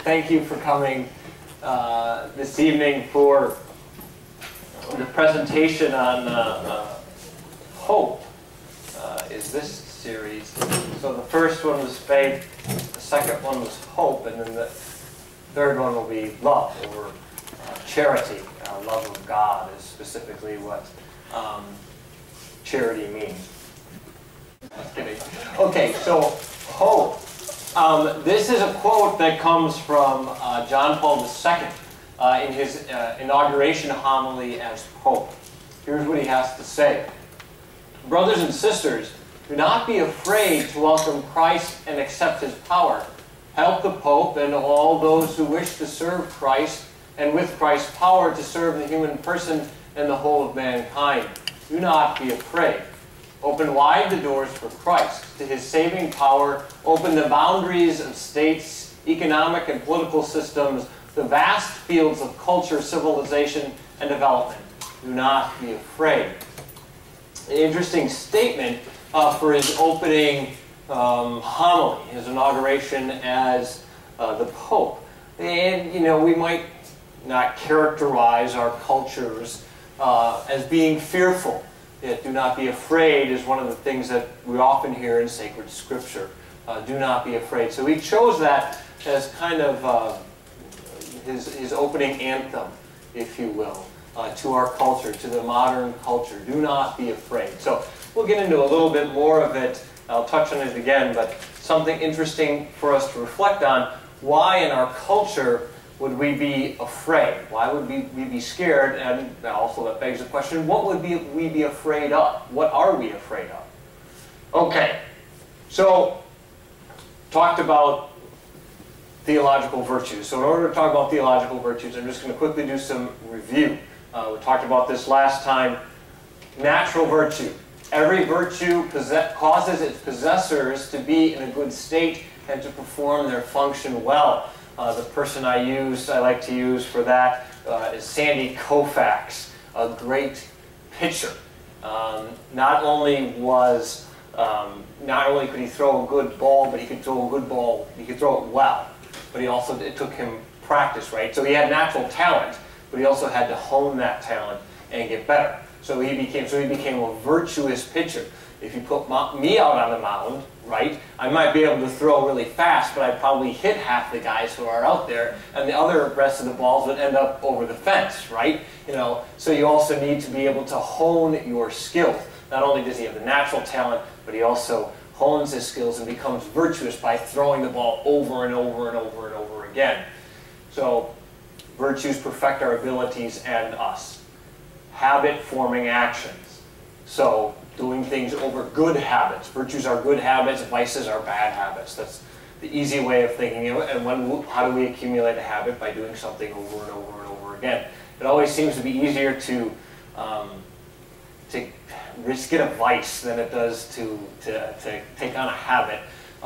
thank you for coming this evening for the presentation on hope. Is this series. So the first one was faith, the second one was hope, and then the third one will be love, or charity. Love of God is specifically what charity means. Just kidding. Okay, so hope. This is a quote that comes from John Paul II in his inauguration homily as Pope. Here's what he has to say. Brothers and sisters, do not be afraid to welcome Christ and accept his power. Help the Pope and all those who wish to serve Christ, and with Christ's power to serve the human person and the whole of mankind. Do not be afraid. Open wide the doors for Christ. To his saving power, open the boundaries of states, economic and political systems, the vast fields of culture, civilization, and development. Do not be afraid. An interesting statement for his opening homily, his inauguration as the Pope. And, you know, we might not characterize our cultures as being fearful. Yet, do not be afraid is one of the things that we often hear in sacred scripture. Do not be afraid. So he chose that as kind of his opening anthem, if you will, to our culture, to the modern culture. Do not be afraid. So we'll get into a little bit more of it. I'll touch on it again, but something interesting for us to reflect on. Why in our culture would we be afraid? Why would we be scared? And also that begs the question, what would we be afraid of? What are we afraid of? Okay, so talked about theological virtues. So in order to talk about theological virtues, I'm just going to quickly do some review. We talked about this last time. Natural virtue. Every virtue causes its possessors to be in a good state and to perform their function well. The person I like to use for that is Sandy Koufax, a great pitcher. Not only could he throw a good ball, but he could throw a good ball. He could throw it well. But it took him practice, right? So he had natural talent, but he also had to hone that talent and get better. So he became a virtuous pitcher. If you put me out on the mound, right, I might be able to throw really fast, but I'd probably hit half the guys who are out there, and the rest of the balls would end up over the fence, right? You know, so you also need to be able to hone your skills. Not only does he have the natural talent, but he also hones his skills and becomes virtuous by throwing the ball over and over and over and over again. So virtues perfect our abilities and us. Habit-forming actions. So doing things over good habits. Virtues are good habits, vices are bad habits. That's the easy way of thinking of it. And how do we accumulate a habit? By doing something over and over and over again. It always seems to be easier to get a vice than it does to take on a habit.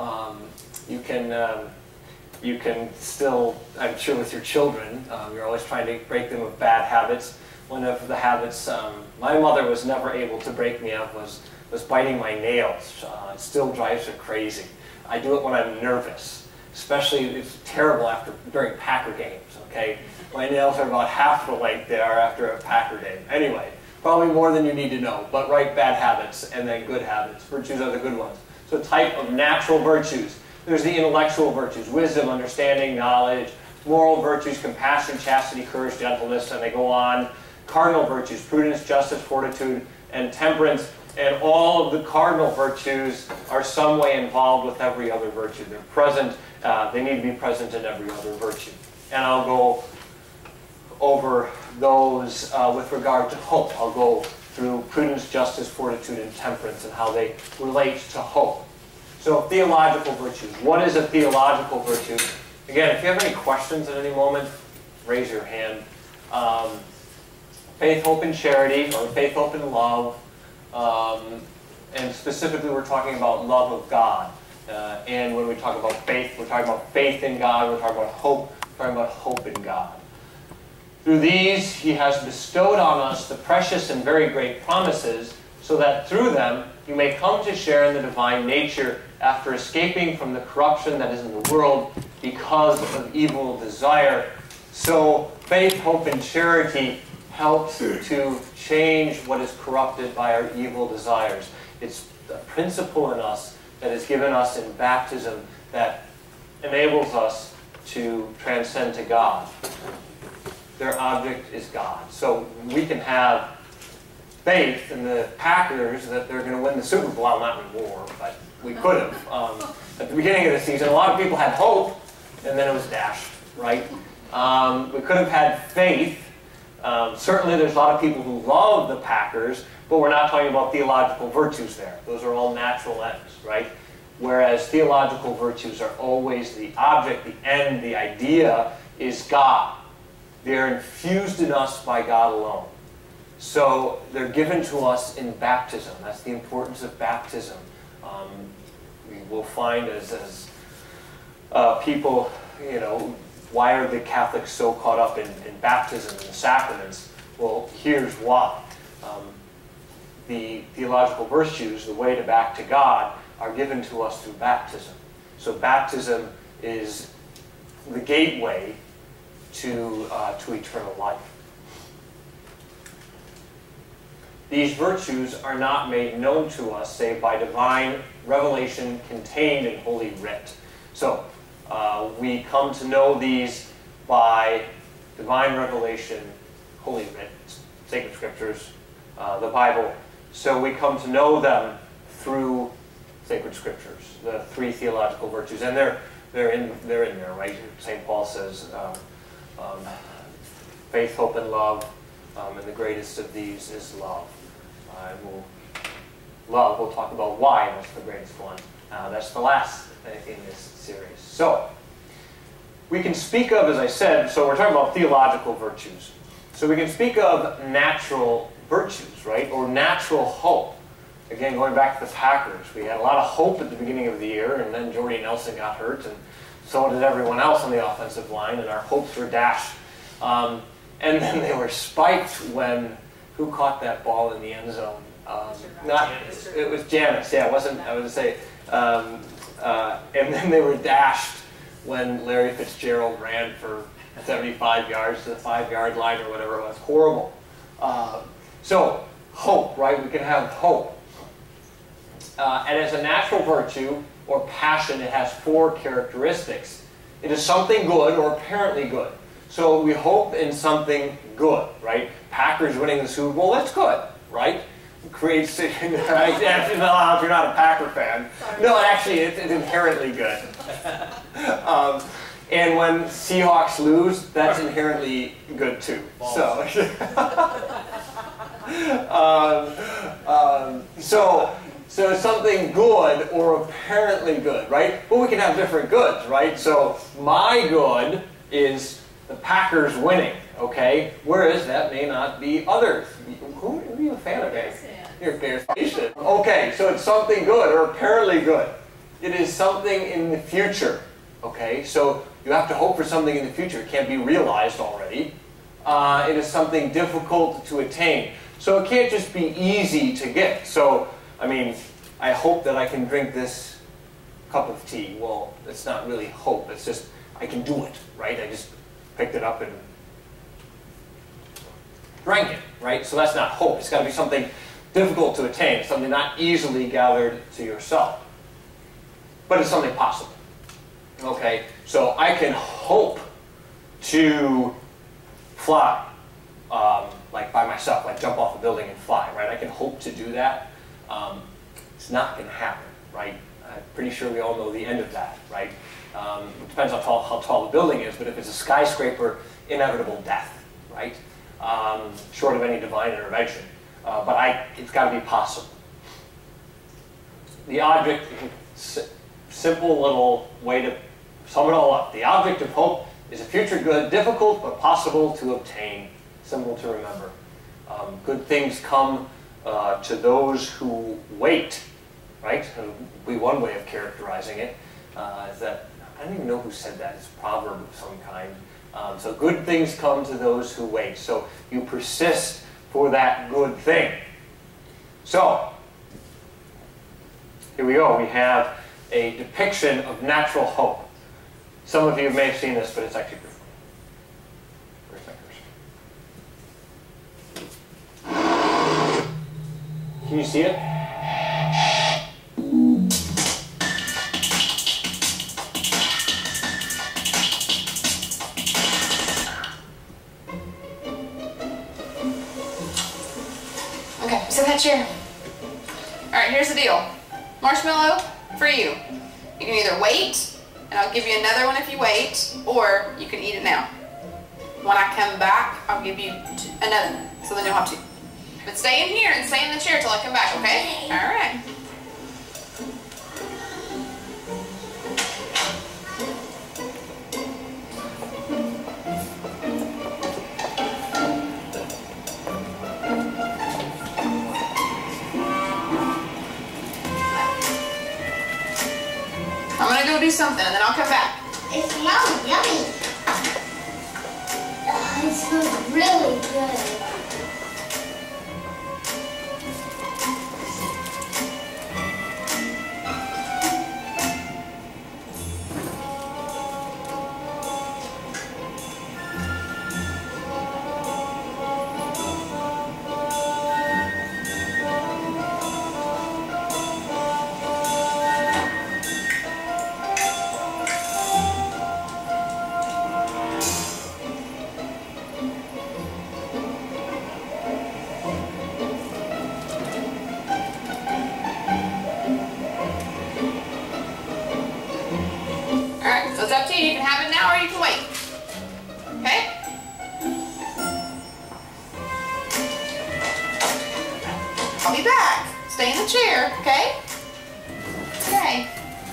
You can still, I'm sure with your children, you're always trying to break them of bad habits. One of the habits my mother was never able to break me of was biting my nails. It still drives her crazy. I do it when I'm nervous. Especially, it's terrible during Packer games, okay? My nails are about half the length they are after a Packer game. Anyway, probably more than you need to know, but right bad habits and then good habits. Virtues are the good ones. So type of natural virtues. There's the intellectual virtues, wisdom, understanding, knowledge, moral virtues, compassion, chastity, courage, gentleness, and they go on. Cardinal virtues, prudence, justice, fortitude, and temperance. And all of the cardinal virtues are some way involved with every other virtue. They're present, they need to be present in every other virtue. And I'll go over those with regard to hope. I'll go through prudence, justice, fortitude, and temperance and how they relate to hope. So theological virtues. What is a theological virtue? Again, if you have any questions at any moment, raise your hand. Faith, hope, and charity, or faith, hope, and love. And specifically, we're talking about love of God. And when we talk about faith, we're talking about faith in God. We're talking about hope. We're talking about hope in God. Through these, he has bestowed on us the precious and very great promises, so that through them you may come to share in the divine nature after escaping from the corruption that is in the world because of evil desire. So faith, hope, and charity helps to change what is corrupted by our evil desires. It's a principle in us that is given us in baptism that enables us to transcend to God. Their object is God. So we can have faith in the Packers that they're going to win the Super Bowl. Well, not anymore, but we could have. At the beginning of the season, a lot of people had hope, and then it was dashed, right? We could have had faith. Certainly there's a lot of people who love the Packers, but we're not talking about theological virtues there. Those are all natural ends, right? Whereas theological virtues are always the object, the end, the idea is God. They're infused in us by God alone. So they're given to us in baptism. That's the importance of baptism. We will find as people, you know, why are the Catholics so caught up in baptism and the sacraments? Well, here's why. The theological virtues, the way back to God, are given to us through baptism. So baptism is the gateway to eternal life. These virtues are not made known to us save by divine revelation contained in Holy Writ. So we come to know these by divine revelation, Holy Writ, sacred scriptures, the Bible. So we come to know them through sacred scriptures, the three theological virtues, and they're in there, right? St. Paul says, faith, hope, and love, and the greatest of these is love. We'll talk about why that's the greatest one. That's the last in this series. So we can speak of, as I said, so we're talking about theological virtues. So we can speak of natural virtues, right, or natural hope. Again, going back to the Packers, we had a lot of hope at the beginning of the year, and then Jordy Nelson got hurt, and so did everyone else on the offensive line, and our hopes were dashed. And then they were spiked when, who caught that ball in the end zone? It was Janice, yeah, it wasn't, I would say, and then they were dashed when Larry Fitzgerald ran for 75 yards to the 5-yard line or whatever it was. Horrible. So, hope, right? We can have hope. And as a natural virtue or passion, it has 4 characteristics. It is something good or apparently good. So we hope in something good, right? Packers winning the Super Bowl, that's good, right? It creates, if you're not a Packer fan. No, actually, it's inherently good. And when Seahawks lose, that's inherently good too. So, so something good or apparently good, right? But we can have different goods, right? So my good is the Packers winning, okay? Whereas that may not be others. Who are you a fan of? You're a Bears fan. Okay, so it's something good or apparently good. It is something in the future, okay? So you have to hope for something in the future. It can't be realized already. It is something difficult to attain. So it can't just be easy to get. So, I mean, I hope that I can drink this cup of tea. Well, it's not really hope. It's just, I can do it, right? I just picked it up and drank it, right? So that's not hope. It's got to be something difficult to attain, something not easily gathered to yourself. But it's something possible. Okay, so I can hope to fly, like by myself, like jump off a building and fly, right? I can hope to do that. It's not going to happen, right? I'm pretty sure we all know the end of that, right? It depends on how tall the building is, but if it's a skyscraper, inevitable death, right? Short of any divine intervention. But it's got to be possible. The object, simple little way to sum it all up. The object of hope is a future good, difficult but possible to obtain. Simple to remember. Good things come to those who wait, right? One way of characterizing it is that, I don't even know who said that. It's a proverb of some kind. So good things come to those who wait. So you persist for that good thing. So, here we go. We have a depiction of natural hope. Some of you may have seen this, but it's actually pretty funny. Can you see it? Okay, sit in that chair. All right, here's the deal. Marshmallow for you. You can either wait, and I'll give you another one if you wait, or you can eat it now. When I come back, I'll give you another one, so then you'll have two. But stay in here and stay in the chair till I come back, okay? All right. I'm gonna go do something and then I'll come back. It smells yummy. It smells really good. Alright, so it's up to you. You can have it now or you can wait. Okay? I'll be back. Stay in the chair, okay? Okay.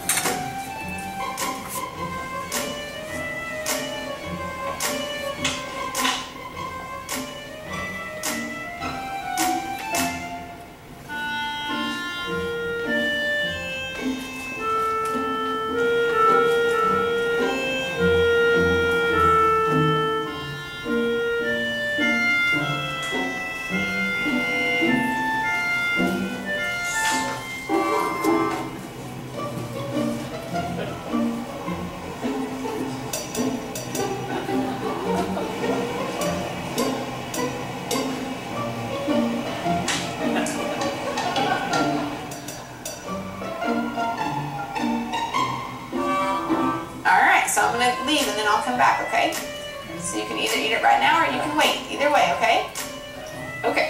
So I'm going to leave and then I'll come back, okay? So you can either eat it right now or you can wait. Either way, okay? Okay.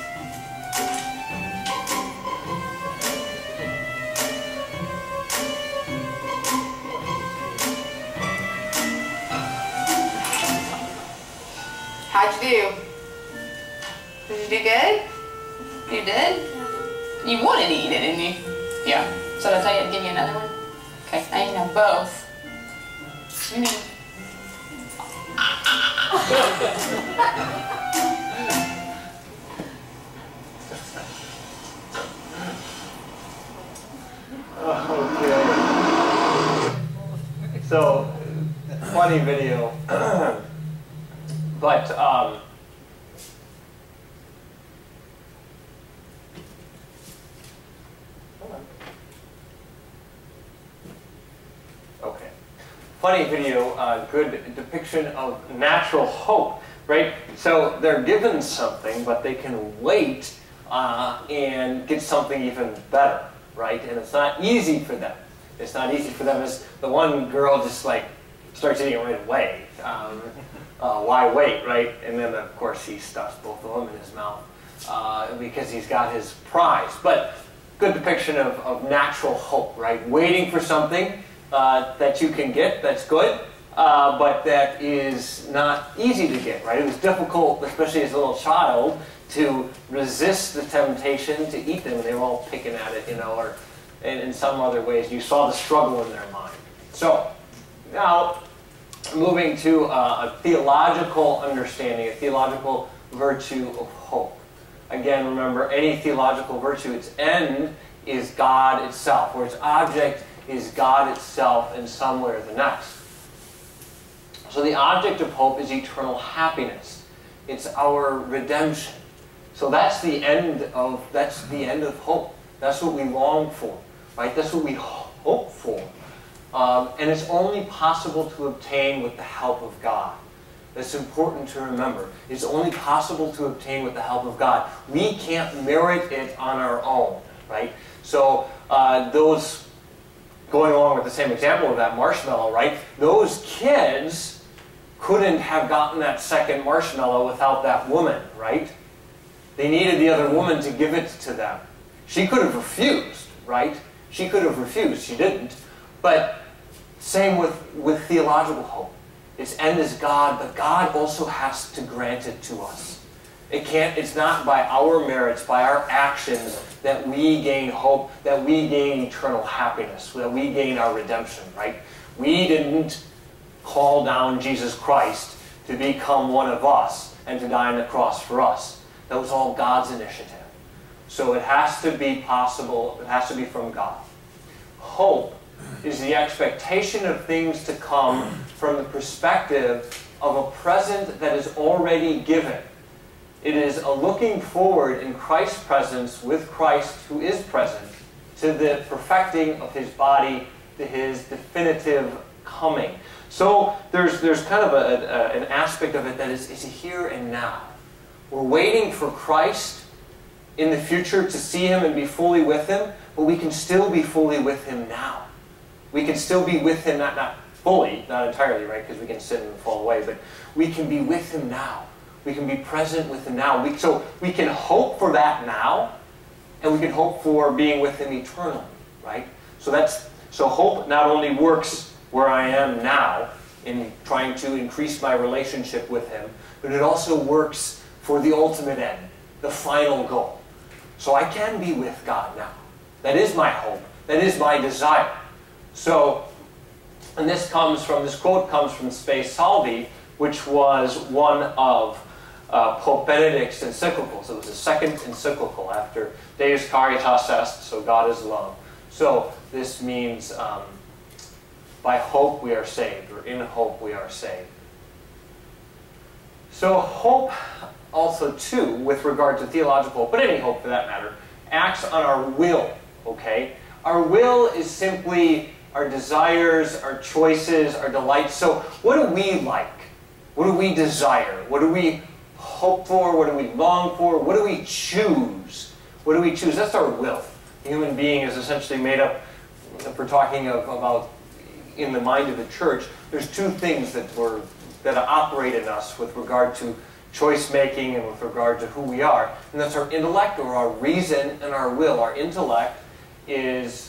How'd you do? Did you do good? You did? You wanted to eat it, didn't you? Yeah. So did I tell you to give you another one? Okay, now you know both. Okay. So, funny video, but okay. Funny video, good depiction of natural hope, right? So they're given something, but they can wait and get something even better, right? And it's not easy for them. It's not easy for them. As the one girl just like starts eating it right away. Why wait, right? And then of course he stuffs both of them in his mouth because he's got his prize. But good depiction of natural hope, right? Waiting for something that you can get, that's good, but that is not easy to get, right? It was difficult, especially as a little child, to resist the temptation to eat them. They were all picking at it, you know, or in some other ways. You saw the struggle in their mind. So, now, moving to a theological understanding, a theological virtue of hope. Again, remember, any theological virtue, its end is God itself, or its object is God itself in some way or the next. So the object of hope is eternal happiness. It's our redemption. So that's the end of hope. That's what we long for, right? That's what we hope for. And it's only possible to obtain with the help of God. That's important to remember. It's only possible to obtain with the help of God. We can't merit it on our own, right? So those, going along with the same example of that marshmallow, right? Those kids couldn't have gotten that second marshmallow without that woman, right? They needed the other woman to give it to them. She could have refused, right? She could have refused. She didn't. But same with theological hope. Its end is God, but God also has to grant it to us. It's not by our merits, by our actions, that we gain hope, that we gain eternal happiness, that we gain our redemption, right? We didn't call down Jesus Christ to become one of us and to die on the cross for us. That was all God's initiative. So it has to be possible, it has to be from God. Hope is the expectation of things to come from the perspective of a present that is already given. It is a looking forward in Christ's presence with Christ who is present to the perfecting of his body, to his definitive coming. So there's kind of an aspect of it that is here and now. We're waiting for Christ in the future to see him and be fully with him, but we can still be fully with him now. We can still be with him, not fully, not entirely, right? Because we can sin and fall away, but we can be with him now. We can be present with him now. So we can hope for that now, and we can hope for being with him eternally, right? So hope not only works where I am now in trying to increase my relationship with him, but it also works for the ultimate end, the final goal. So I can be with God now. That is my hope. That is my desire. So, and this quote comes from Spe Salvi, which was one of Pope Benedict's encyclicals. It was the second encyclical after Deus Caritas Est, so God is love. So this means by hope we are saved, or in hope we are saved. So hope also, too, with regard to theological hope, but any hope for that matter, acts on our will, okay? Our will is simply our desires, our choices, our delights. So what do we like? What do we desire? What do we hope for? What do we long for? What do we choose? What do we choose? That's our will. The human being is essentially made up, if we're talking about in the mind of the church, there's two things that operate in us with regard to choice making and with regard to who we are. And that's our intellect, or our reason, and our will. Our intellect is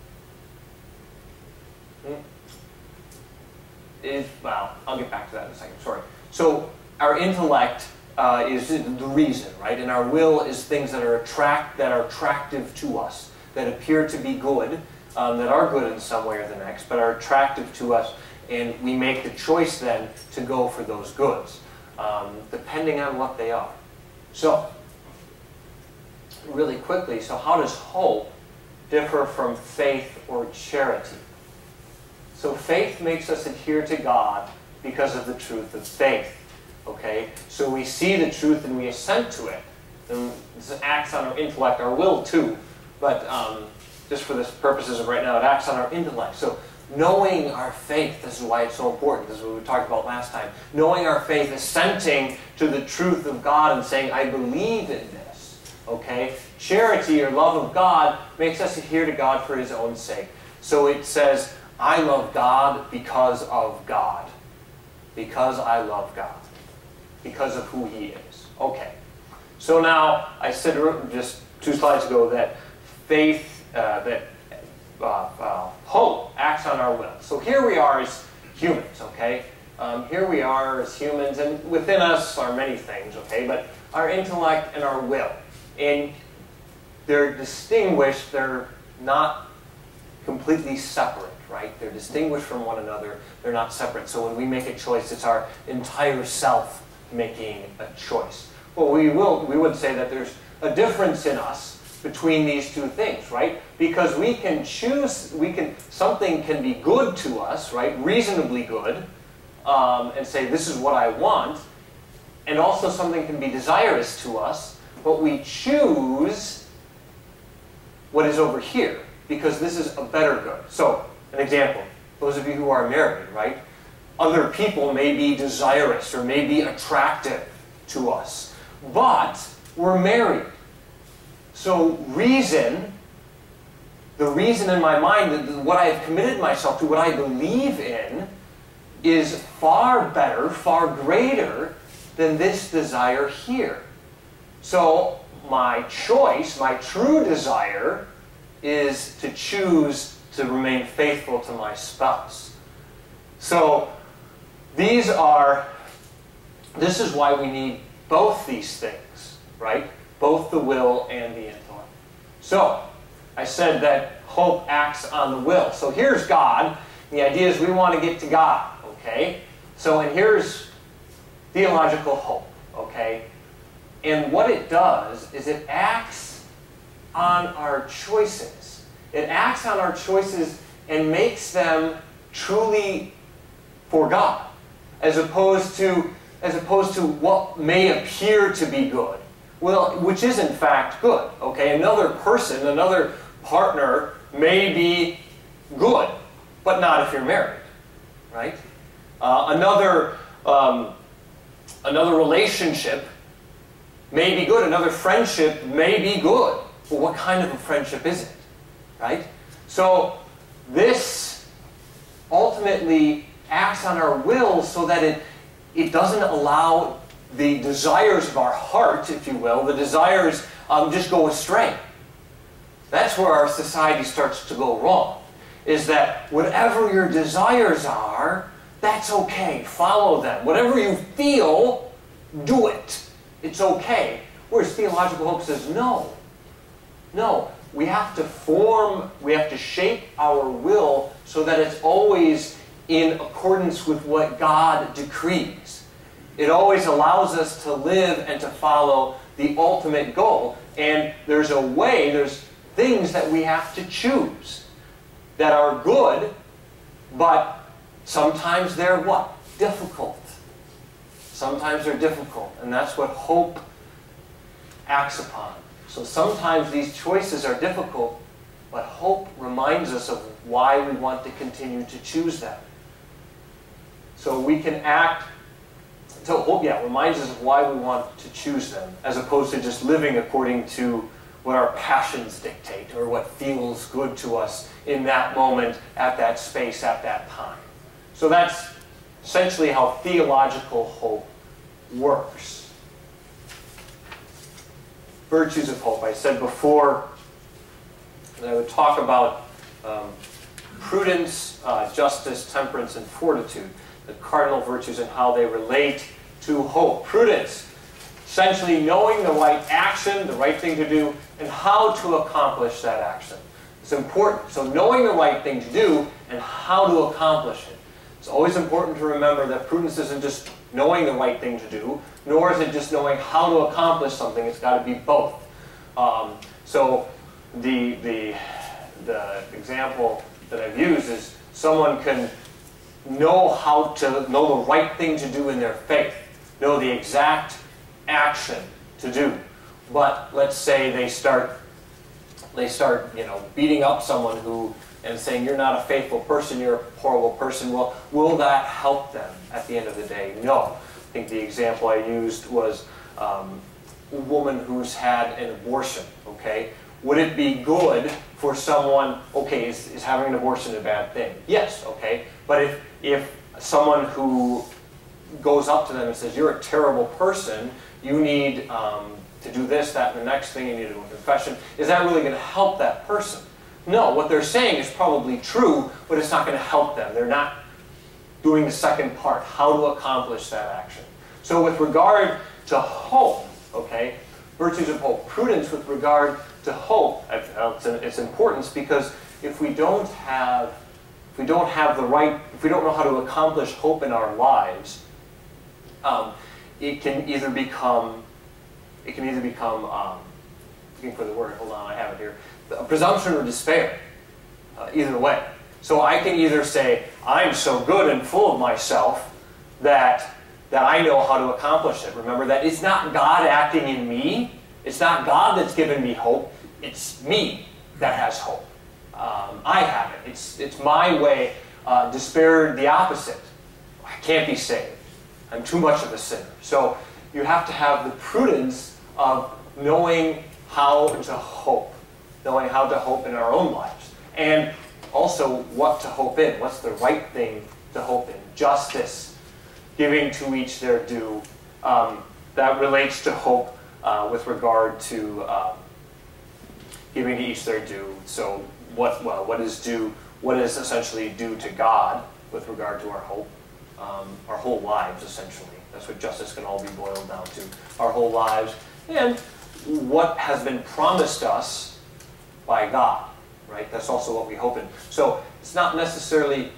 well, I'll get back to that in a second, sorry. So our intellect is the reason, right? And our will is things that are attractive to us, that appear to be good, that are good in some way or the next, but are attractive to us, and we make the choice then to go for those goods, depending on what they are. So, really quickly, so how does hope differ from faith or charity? So faith makes us adhere to God because of the truth of faith. Okay? So we see the truth and we assent to it. And this acts on our intellect, our will too. But just for the purposes of right now, it acts on our intellect. So knowing our faith, this is why it's so important. This is what we talked about last time. Knowing our faith, assenting to the truth of God and saying, I believe in this. Okay? Charity or love of God makes us adhere to God for his own sake. So it says, I love God because of God. Because I love God. Because of who he is. Okay. So now, I said just 2 slides ago that faith, hope acts on our will. So here we are as humans, okay? Here we are as humans, and within us are many things, okay? But our intellect and our will. And they're distinguished, they're not completely separate, right? They're distinguished from one another. They're not separate. So when we make a choice, it's our entire self making a choice. Well, we would say that there's a difference in us between these two things, right? Because we can choose, something can be good to us, right? Reasonably good, and say, this is what I want. And also something can be desirous to us, but we choose what is over here, because this is a better good. So, an example. those of you who are married, right? Other people may be desirous or may be attractive to us, but we're married. So the reason in my mind, what I have committed myself to, what I believe in, is far better, far greater than this desire here. So my choice, my true desire, is to choose to remain faithful to my spouse. So this is why we need both these things, right? Both the will and the intellect. So I said that hope acts on the will. So here's God. The idea is we want to get to God, okay? So, and here's theological hope, okay? And what it does is it acts on our choices. It acts on our choices and makes them truly for God, as opposed to what may appear to be good. Well, which is in fact good, okay? Another person, another partner may be good, but not if you're married, right? Another relationship may be good. Another friendship may be good. But what kind of a friendship is it, right? So this ultimately acts on our will so that it doesn't allow the desires of our heart, if you will, the desires just go astray. That's where our society starts to go wrong, is that whatever your desires are, that's okay. Follow them. Whatever you feel, do it. It's okay. Whereas theological hope says, no. No. We have to shape our will so that it's always in accordance with what God decrees. It always allows us to live and to follow the ultimate goal. And there's things that we have to choose that are good, but sometimes they're what? Difficult. Sometimes they're difficult, and that's what hope acts upon. So sometimes these choices are difficult, but hope reminds us of why we want to continue to choose them. So we can act, so hope, reminds us of why we want to choose them, as opposed to just living according to what our passions dictate or what feels good to us in that moment, at that space, at that time. So that's essentially how theological hope works. Virtues of hope. I said before that I would talk about prudence, justice, temperance, and fortitude, the cardinal virtues and how they relate to hope. Prudence, essentially knowing the right action, the right thing to do, and how to accomplish that action. It's important. So knowing the right thing to do and how to accomplish it. It's always important to remember that prudence isn't just knowing the right thing to do, nor is it just knowing how to accomplish something. It's got to be both. So the example that I've used is someone can know the right thing to do in their faith, know the exact action to do. But let's say they start beating up someone and saying, you're not a faithful person, you're a horrible person. Well, will that help them at the end of the day? No. I think the example I used was a woman who's had an abortion, okay? Would it be good for someone, okay, is having an abortion a bad thing? Yes, okay. But if someone who goes up to them and says, you're a terrible person, you need to do this, that, and the next thing, you need to do a confession, is that really going to help that person? No, what they're saying is probably true, but it's not going to help them. They're not doing the second part, how to accomplish that action. So with regard to hope, okay, virtues of hope, prudence with regard to hope, its importance, because if we don't know how to accomplish hope in our lives, it can either become looking for the word, hold on, I have it here, a presumption or despair, either way. So I can either say, I'm so good and full of myself that I know how to accomplish it. Remember that it's not God acting in me. It's not God that's given me hope. It's me that has hope. I have it. It's my way Despair, the opposite. I can't be saved. I'm too much of a sinner. So you have to have the prudence of knowing how to hope. Knowing how to hope in our own lives. And also what to hope in. What's the right thing to hope in? Justice. Giving to each their due. That relates to hope with regard to giving to each their due. So what is due? What is essentially due to God with regard to our hope? Our whole lives, essentially. That's what justice can all be boiled down to. Our whole lives. And what has been promised us by God. Right? That's also what we hope in. So it's not necessarily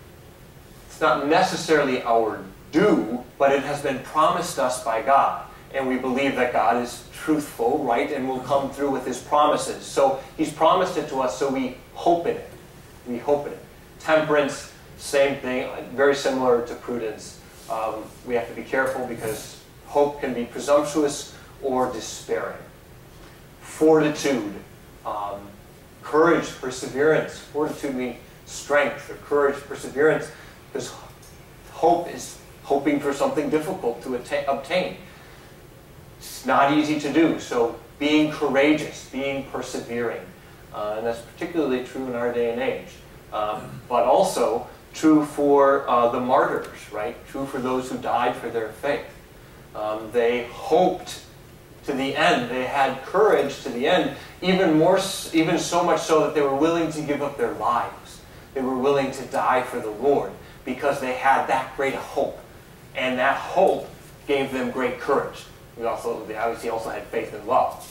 our due, but it has been promised us by God. And we believe that God is truthful, right, and will come through with his promises. So he's promised it to us, so we hope in it. We hope in it. Temperance, same thing, very similar to prudence. We have to be careful because hope can be presumptuous or despairing. Fortitude, courage, perseverance. Fortitude means strength, or courage, perseverance, because hope is hoping for something difficult to obtain. It's not easy to do, so being courageous, being persevering. And that's particularly true in our day and age. But also true for the martyrs, right? True for those who died for their faith. They hoped to the end. They had courage to the end, even so much so that they were willing to give up their lives. They were willing to die for the Lord because they had that great hope. And that hope gave them great courage. They obviously also had faith and love.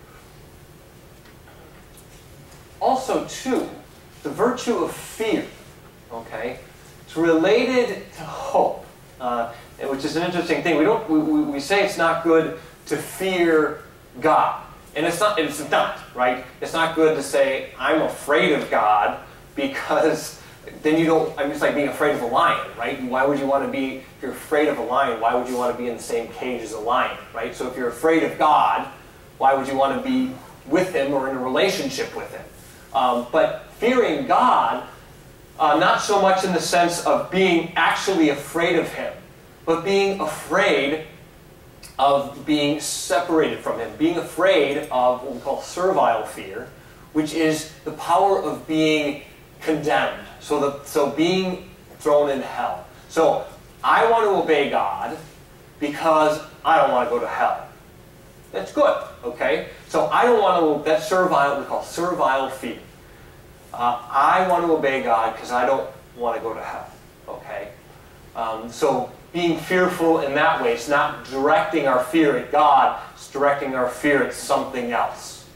Also, too, the virtue of fear, okay? It's related to hope, which is an interesting thing. We say it's not good to fear God. And it's not, right? It's not good to say, I'm afraid of God, because then you don't, it's like being afraid of a lion, right? Why would you want to be, if you're afraid of a lion, why would you want to be in the same cage as a lion, right? So if you're afraid of God, why would you want to be with him or in a relationship with him? But fearing God, not so much in the sense of being actually afraid of him, but being afraid of being separated from him, being afraid of what we call servile fear, which is the power of being condemned, so being thrown in hell. So I want to obey God because I don't want to go to hell. That's good, okay? So I don't want to, that's servile, what we call servile fear. I want to obey God because I don't want to go to hell, okay? So being fearful in that way, it's not directing our fear at God, it's directing our fear at something else.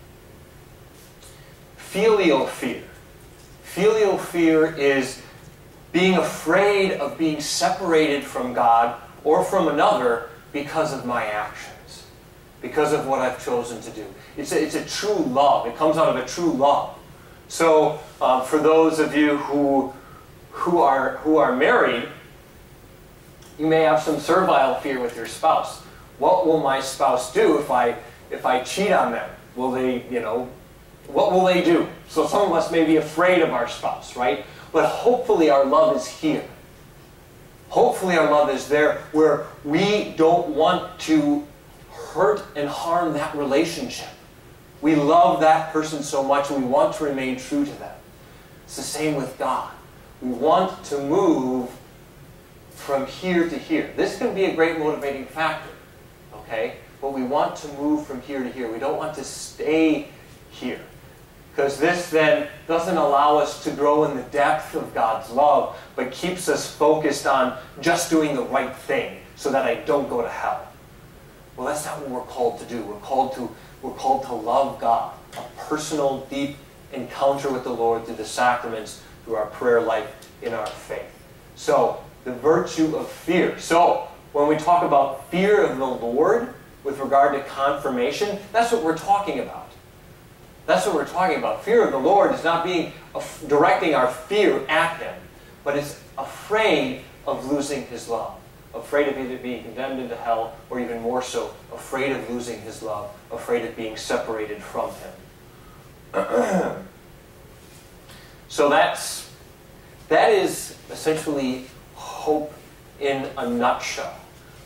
Filial fear. Filial fear is being afraid of being separated from God or from another because of my actions, because of what I've chosen to do. It's a true love. It comes out of a true love. So for those of you who are married, you may have some servile fear with your spouse. What will my spouse do if I cheat on them? Will they, what will they do? So some of us may be afraid of our spouse, right? But hopefully our love is here. Hopefully our love is there where we don't want to hurt and harm that relationship. We love that person so much we want to remain true to them. It's the same with God. We want to move from here to here. This can be a great motivating factor, okay? But we want to move from here to here. We don't want to stay here. Because this then doesn't allow us to grow in the depth of God's love, but keeps us focused on just doing the right thing so that I don't go to hell. Well, that's not what we're called to do. We're called to love God. A personal, deep encounter with the Lord through the sacraments, through our prayer life, in our faith. So, the virtue of fear. So, when we talk about fear of the Lord with regard to confirmation, that's what we're talking about. That's what we're talking about. Fear of the Lord is not directing our fear at him, but it's afraid of losing his love. Afraid of either being condemned into hell, or even more so, afraid of losing his love, afraid of being separated from him. So that's that is essentially hope in a nutshell.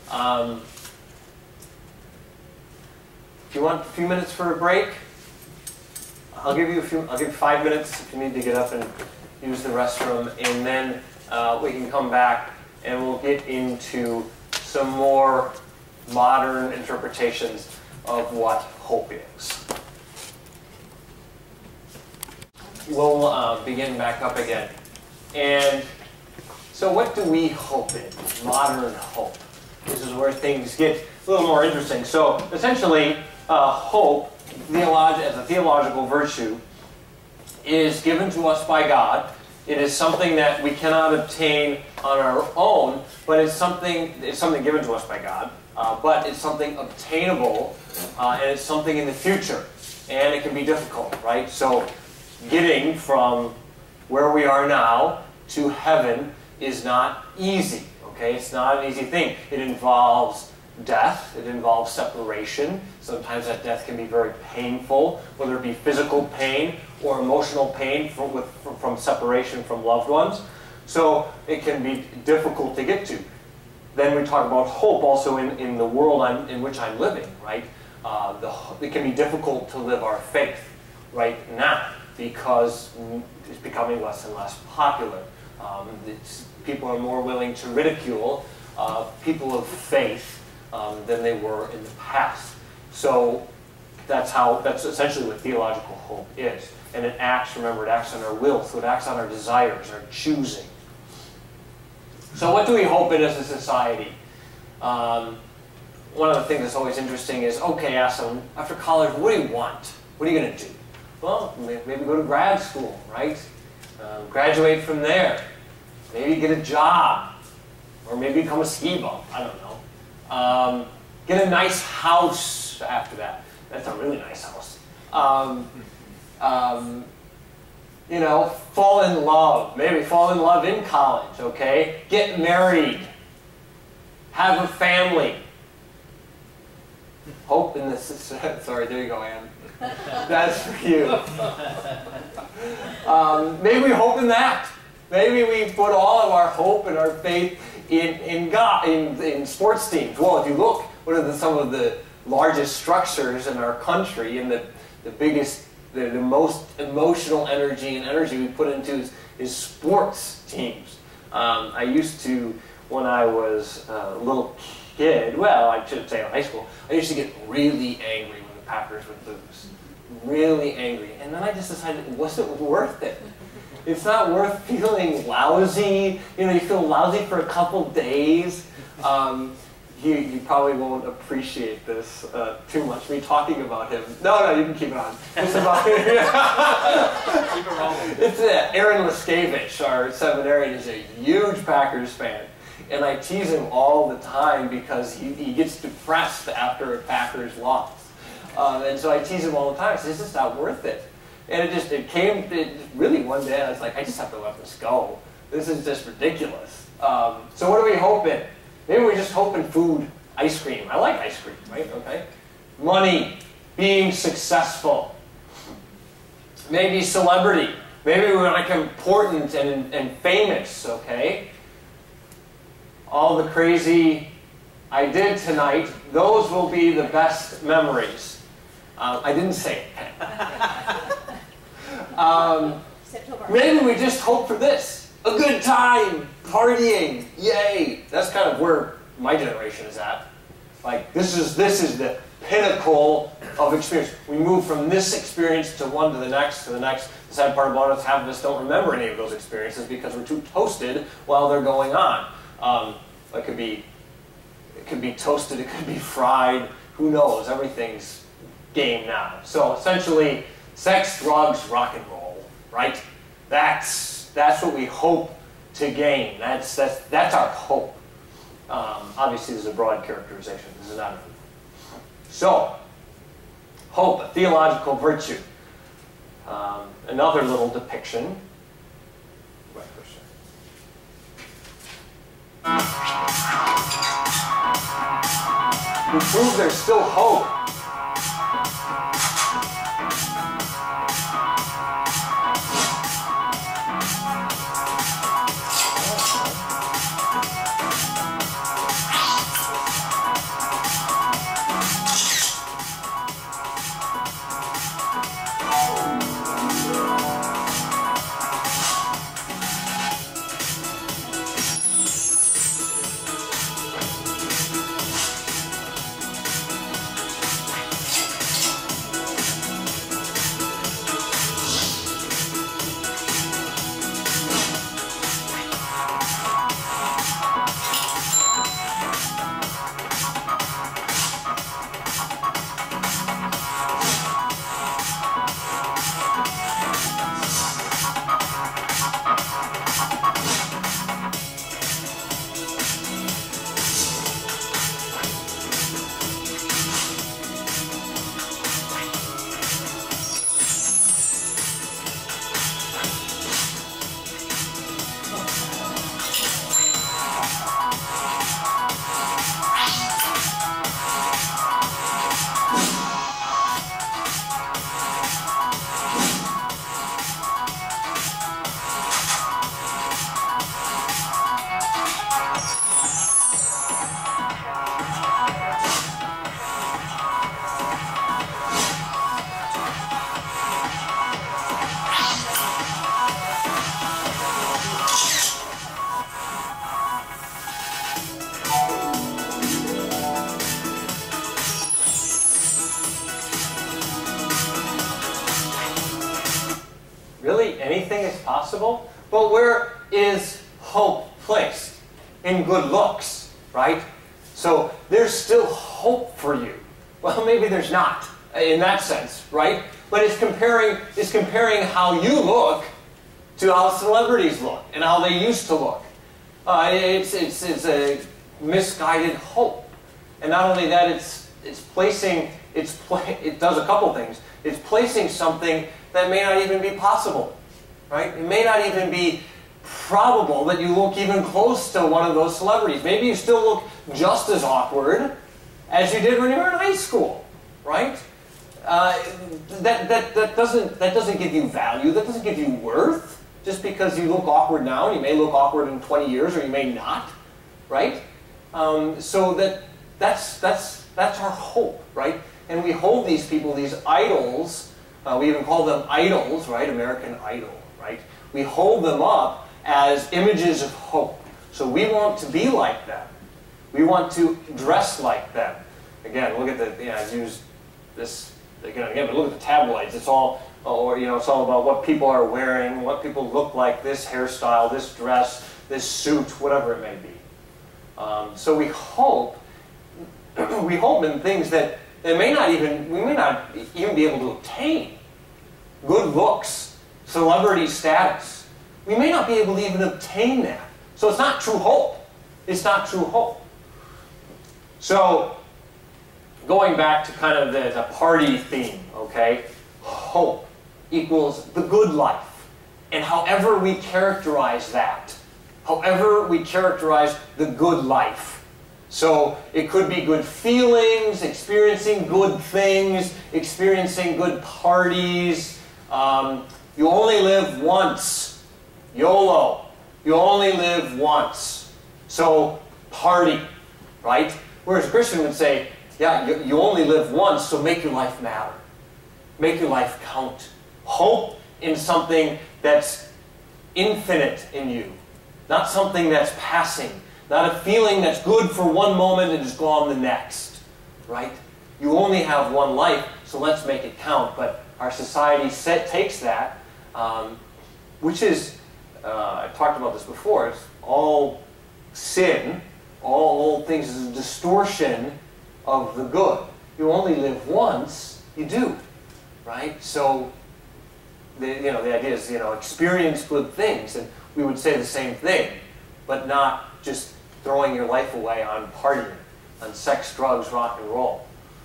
If you want a few minutes for a break, I'll give you 5 minutes if you need to get up and use the restroom, and then we can come back and we'll get into some more modern interpretations of what hope is. We'll begin back up again. And so what do we hope in? Modern hope. This is where things get a little more interesting. So essentially, hope, as a theological virtue, is given to us by God. It is something that we cannot obtain on our own, but it's something given to us by God. But it's something obtainable, and it's something in the future. And it can be difficult, right? So getting from where we are now to heaven is not easy, okay? It's not an easy thing. It involves death. It involves separation. Sometimes that death can be very painful, whether it be physical pain or emotional pain from separation from loved ones. So it can be difficult to get to. Then we talk about hope also in the world in which I'm living, right? It can be difficult to live our faith right now because it's becoming less and less popular. People are more willing to ridicule people of faith than they were in the past. So that's essentially what theological hope is. And it acts, remember, it acts on our will, so it acts on our desires, our choosing. So what do we hope in as a society? One of the things that's always interesting is, okay, ask someone, after college, what do you want? What are you going to do? Well, maybe go to grad school, right? Graduate from there. Maybe get a job. Or maybe become a ski bum. I don't know. Get a nice house after that. That's a really nice house. You know, fall in love. Maybe fall in love in college, okay? Get married. Have a family. Hope in this. Sorry, there you go, Anne. That's for you. Maybe we hope in that. Maybe we put all of our hope and our faith in God, in sports teams. Well, if you look, what are some of the largest structures in our country, and the biggest, the most emotional energy we put into is sports teams. I used to, when I was a little kid, well, I should say in high school, I used to get really angry when the Packers would lose. Really angry. And then I just decided it wasn't worth it. It's not worth feeling lousy. You know, you feel lousy for a couple days. You probably won't appreciate this too much, me talking about him. No, you can keep it on. It's about keep it rolling. It's Aaron Leskevich, our seminarian, is a huge Packers fan. And I tease him all the time because he gets depressed after a Packers loss. And so I tease him all the time. I say, it's just not worth it. And it really one day, I was like, I just have to let this go. This is just ridiculous. So what do we hope in? Maybe we just hope in food, ice cream. I like ice cream, right? Okay. Money, being successful. Maybe celebrity. Maybe we're like important and famous, okay? All the crazy I did tonight, those will be the best memories. I didn't say it. Maybe we just hope for this. A good time, partying, yay. That's kind of where my generation is at. Like, this is the pinnacle of experience. We move from this experience to one to the next, to the next. The sad part about us, half of us don't remember any of those experiences because we're too toasted while they're going on. It could be toasted, it could be fried, who knows? Everything's game now. So essentially, sex, drugs, rock and roll, right? That's what we hope to gain. That's our hope. Obviously, this is a broad characterization. This is not a... So, hope, a theological virtue. Another little depiction. We prove there's still hope. possible. But where is hope placed? In good looks, right? So there's still hope for you. Well, maybe there's not in that sense, right? But it's comparing how you look to how celebrities look and how they used to look. It's a misguided hope. And not only that, it does a couple things. It's placing something that may not even be possible, right? It may not even be probable that you look even close to one of those celebrities. Maybe you still look just as awkward as you did when you were in high school, right? That doesn't give you value. That doesn't give you worth. Just because you look awkward now, and you may look awkward in 20 years, or you may not, right? So that's our hope, right? And we hold these people, these idols. We even call them idols, right? American Idol, right? We hold them up as images of hope. So we want to be like them. We want to dress like them. Again, look at the. I've used this again and again, but look at the tabloids. It's all. It's all about what people are wearing, what people look like, this hairstyle, this dress, this suit, whatever it may be. So we hope in things that we may not even be able to obtain. Good looks, celebrity status. We may not be able to even obtain that. So it's not true hope. It's not true hope. So going back to kind of the party theme, okay? Hope equals the good life. And however we characterize that, however we characterize the good life. So it could be good feelings, experiencing good things, experiencing good parties. You only live once. YOLO. You only live once. So party, right? Whereas a Christian would say, yeah, you only live once, so make your life matter. Make your life count. Hope in something that's infinite in you. Not something that's passing. Not a feeling that's good for one moment and is gone the next. Right? You only have one life, so let's make it count. But our society takes that, which is, I've talked about this before, it's all sin, all things is a distortion of the good. You only live once, you do. Right? So, the idea is, experience good things. And we would say the same thing, but not just throwing your life away on partying, on sex, drugs, rock and roll.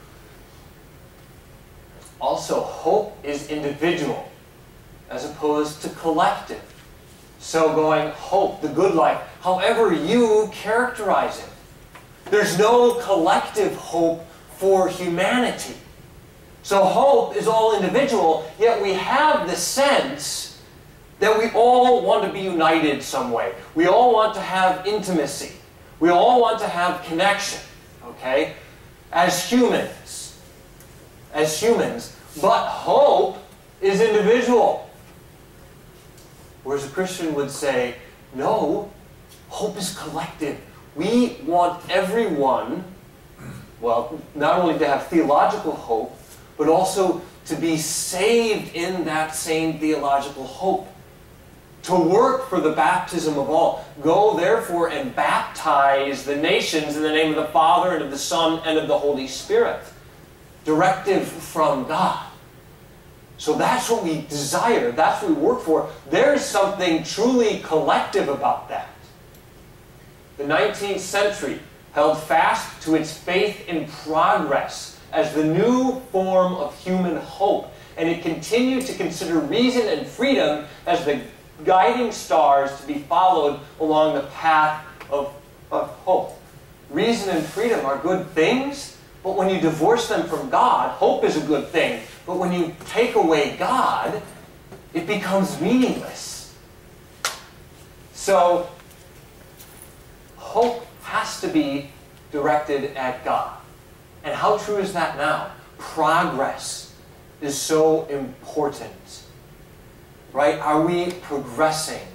Also, hope is individual as opposed to collective. So going hope, the good life, however you characterize it. There's no collective hope for humanity. So hope is all individual, yet we have the sense that we all want to be united some way. We all want to have intimacy. We all want to have connection, okay? As humans. As humans. But hope is individual. Whereas a Christian would say, no, hope is collective. We want everyone, well, not only to have theological hope, but also to be saved in that same theological hope. To work for the baptism of all. Go, therefore, and baptize the nations in the name of the Father, and of the Son, and of the Holy Spirit. Directive from God. So that's what we desire. That's what we work for. There's something truly collective about that. The 19th century held fast to its faith in progress as the new form of human hope. And it continued to consider reason and freedom as the guiding stars to be followed along the path of hope. Reason and freedom are good things, but when you divorce them from God, hope is a good thing. But when you take away God, it becomes meaningless. So, hope has to be directed at God. And how true is that now? Progress is so important. Right? Are we progressing?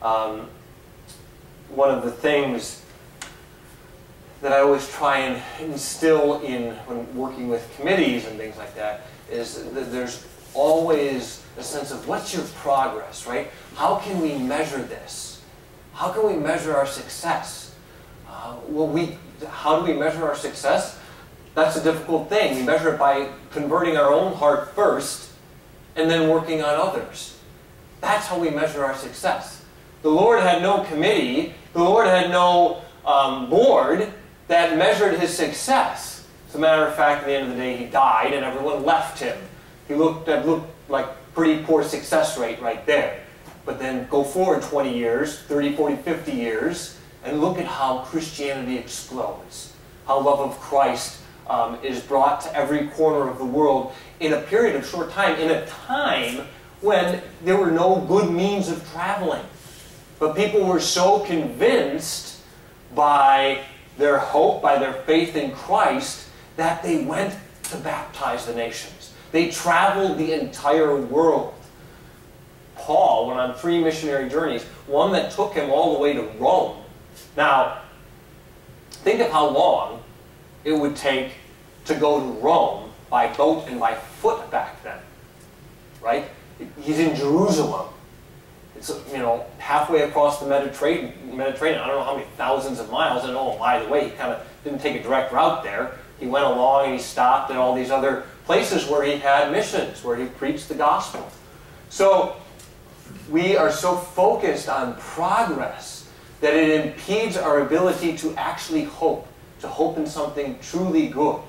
One of the things that I always try and instill in when working with committees and things like that is that there's always a sense of what's your progress, right? How can we measure this? How can we measure our success? How do we measure our success? That's a difficult thing. We measure it by converting our own heart first and then working on others. That's how we measure our success. The Lord had no committee. The Lord had no board that measured his success. As a matter of fact, at the end of the day, he died and everyone left him. That looked like pretty poor success rate right there. But then go forward 20 years, 30, 40, 50 years, and look at how Christianity explodes. How love of Christ is brought to every corner of the world in a period of short time, in a time when there were no good means of traveling. But people were so convinced by their hope, by their faith in Christ, that they went to baptize the nations. They traveled the entire world. Paul went on 3 missionary journeys, one that took him all the way to Rome. Now, think of how long it would take to go to Rome by boat and by foot back then, right? He's in Jerusalem. It's, halfway across the Mediterranean. I don't know how many thousands of miles. And oh, by the way, he kind of didn't take a direct route there. He went along and he stopped at all these other places where he had missions, where he preached the gospel. So we are so focused on progress that it impedes our ability to actually hope, to hope in something truly good.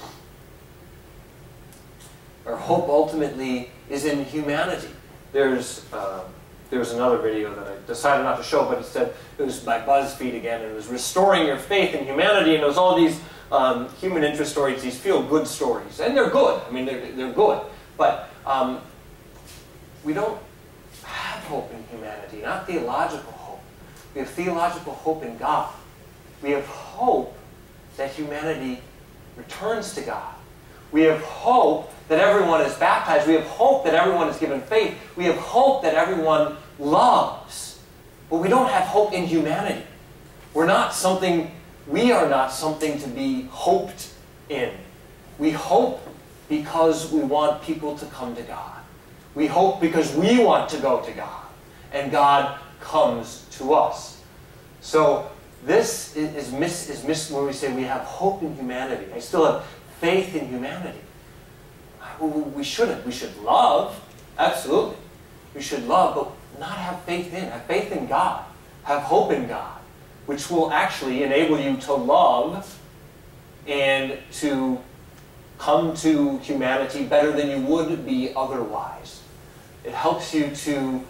Our hope ultimately is in humanity. There's another video that I decided not to show, but it was by BuzzFeed again, and it was restoring your faith in humanity, and it was all these human interest stories, these feel-good stories. And they're good. I mean, they're good. But we don't have hope in humanity, not theological hope. We have theological hope in God. We have hope that humanity returns to God. We have hope that everyone is baptized. We have hope that everyone is given faith. We have hope that everyone loves. But we don't have hope in humanity. We are not something to be hoped in. We hope because we want people to come to God. We hope because we want to go to God. And God comes to us. So this is missed when we say we have hope in humanity. I still have faith in humanity. We shouldn't. We should love. Absolutely. We should love, but not have faith in. Have faith in God. Have hope in God, which will actually enable you to love and to come to humanity better than you would be otherwise. It helps you to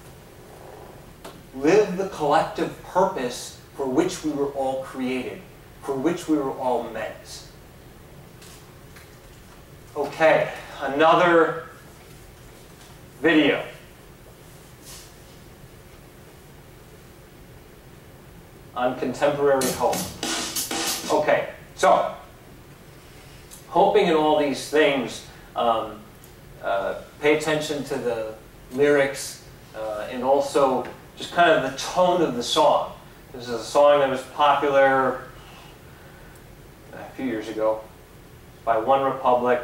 live the collective purpose for which we were all created, for which we were all meant. Okay, another video. On contemporary hope. Okay, so hoping in all these things, pay attention to the lyrics and also just kind of the tone of the song. This is a song that was popular a few years ago by One Republic.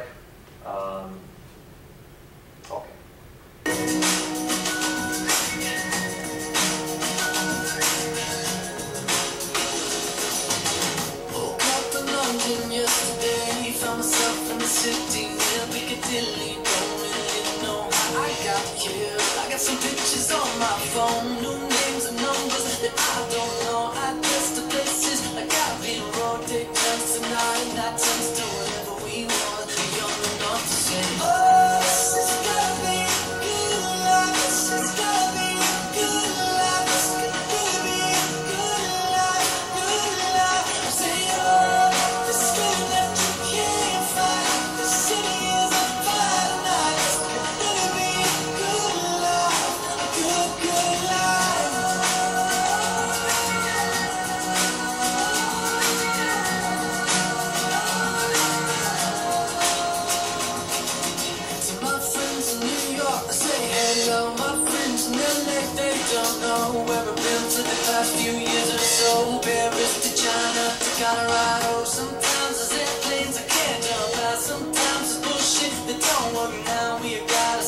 Yesterday, found myself in the city near Piccadilly. Don't really know how I got here. I got some pictures on my phone, new names and numbers that I don't know. I guess the places like I've been road, take turns tonight, and that turns to whatever we want. Young enough to say, oh, this is gonna be good life. This is gonna be good life. This is gonna be good life, good life. Say, oh. Last few years or so, Paris to China to Colorado. Sometimes there's airplanes I can't jump out. Sometimes it's bullshit that don't work now. We got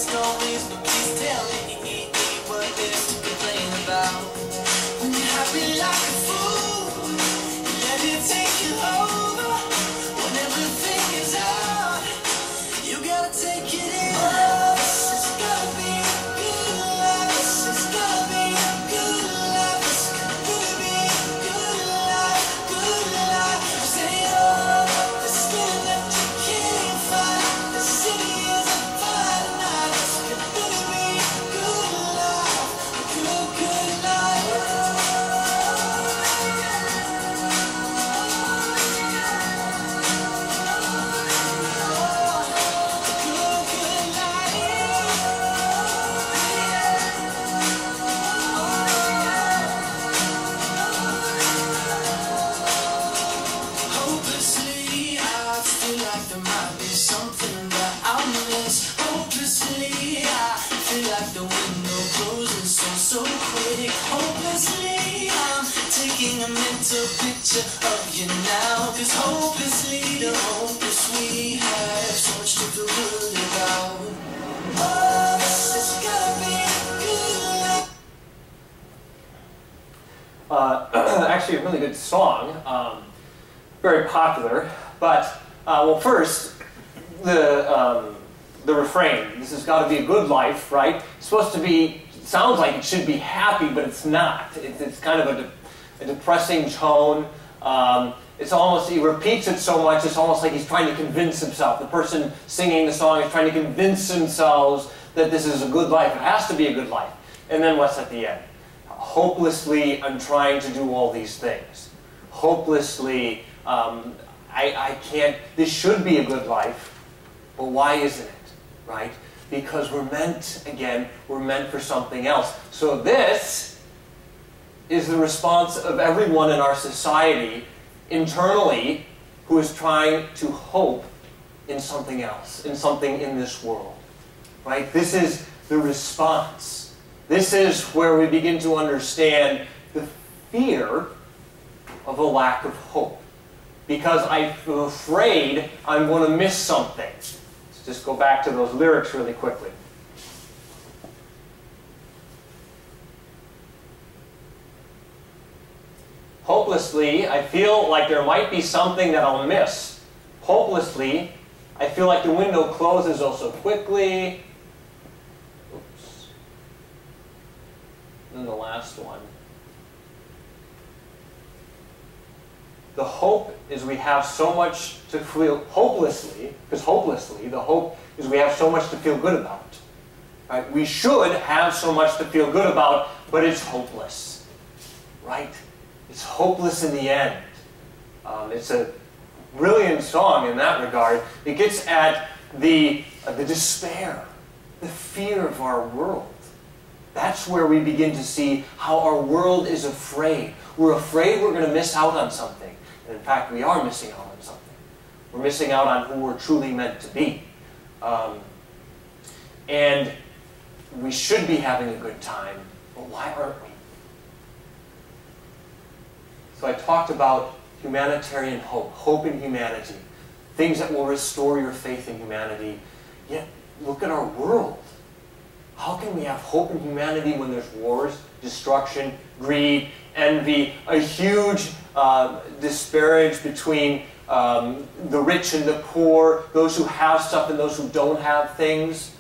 Hopelessly, the hopeless we have so much to feel good about. Oh, it's gotta be good. Actually, a really good song, very popular. But well, first the refrain. This has got to be a good life, right? It's supposed to be. Sounds like it should be happy, but it's not. It's kind of a depressing tone. It's almost, he repeats it so much, it's almost like he's trying to convince himself. The person singing the song is trying to convince themselves that this is a good life. It has to be a good life. And then what's at the end? Hopelessly, I'm trying to do all these things. Hopelessly, I can't, this should be a good life, but why isn't it, right? Because we're meant, again, we're meant for something else. So this is the response of everyone in our society internally who is trying to hope in something else, in something in this world, right? This is the response. This is where we begin to understand the fear of a lack of hope. Because I'm afraid I'm going to miss something. Let's just go back to those lyrics really quickly. Hopelessly, I feel like there might be something that I'll miss. Hopelessly, I feel like the window closes oh so quickly. Oops. And then the last one. The hope is we have so much to feel hopelessly, because hopelessly, the hope is we have so much to feel good about. Right? We should have so much to feel good about, but it's hopeless. Right? It's hopeless in the end. It's a brilliant song in that regard. It gets at the despair, the fear of our world. That's where we begin to see how our world is afraid. We're afraid we're going to miss out on something. And in fact, we are missing out on something. We're missing out on who we're truly meant to be. And we should be having a good time, but why aren't we? So I talked about humanitarian hope, hope in humanity, things that will restore your faith in humanity. Yet, look at our world. How can we have hope in humanity when there's wars, destruction, greed, envy, a huge disparage between the rich and the poor, those who have stuff and those who don't have things?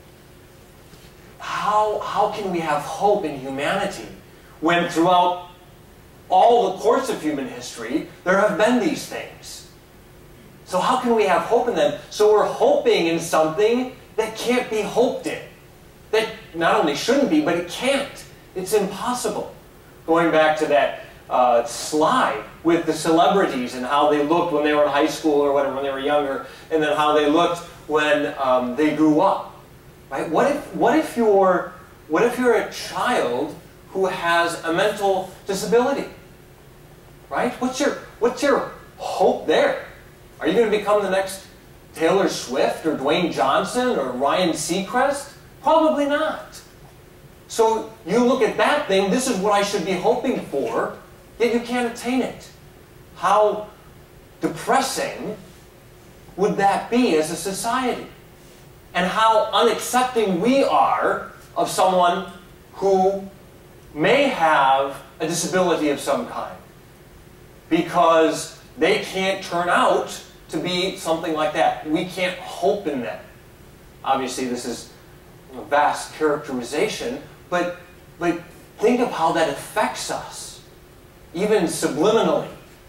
How can we have hope in humanity when throughout all the course of human history there have been these things? So how can we have hope in them? So we're hoping in something that can't be hoped in. That not only shouldn't be, but it can't. It's impossible. Going back to that slide with the celebrities and how they looked when they were in high school or whatever, when they were younger, and then how they looked when they grew up. Right? What if you're a child who has a mental disability? Right? What's your hope there? Are you going to become the next Taylor Swift or Dwayne Johnson or Ryan Seacrest? Probably not. So you look at that thing, this is what I should be hoping for, yet you can't attain it. How depressing would that be as a society? And how unaccepting we are of someone who may have a disability of some kind, because they can't turn out to be something like that. We can't hope in them. Obviously, this is a vast characterization, but think of how that affects us, even subliminally.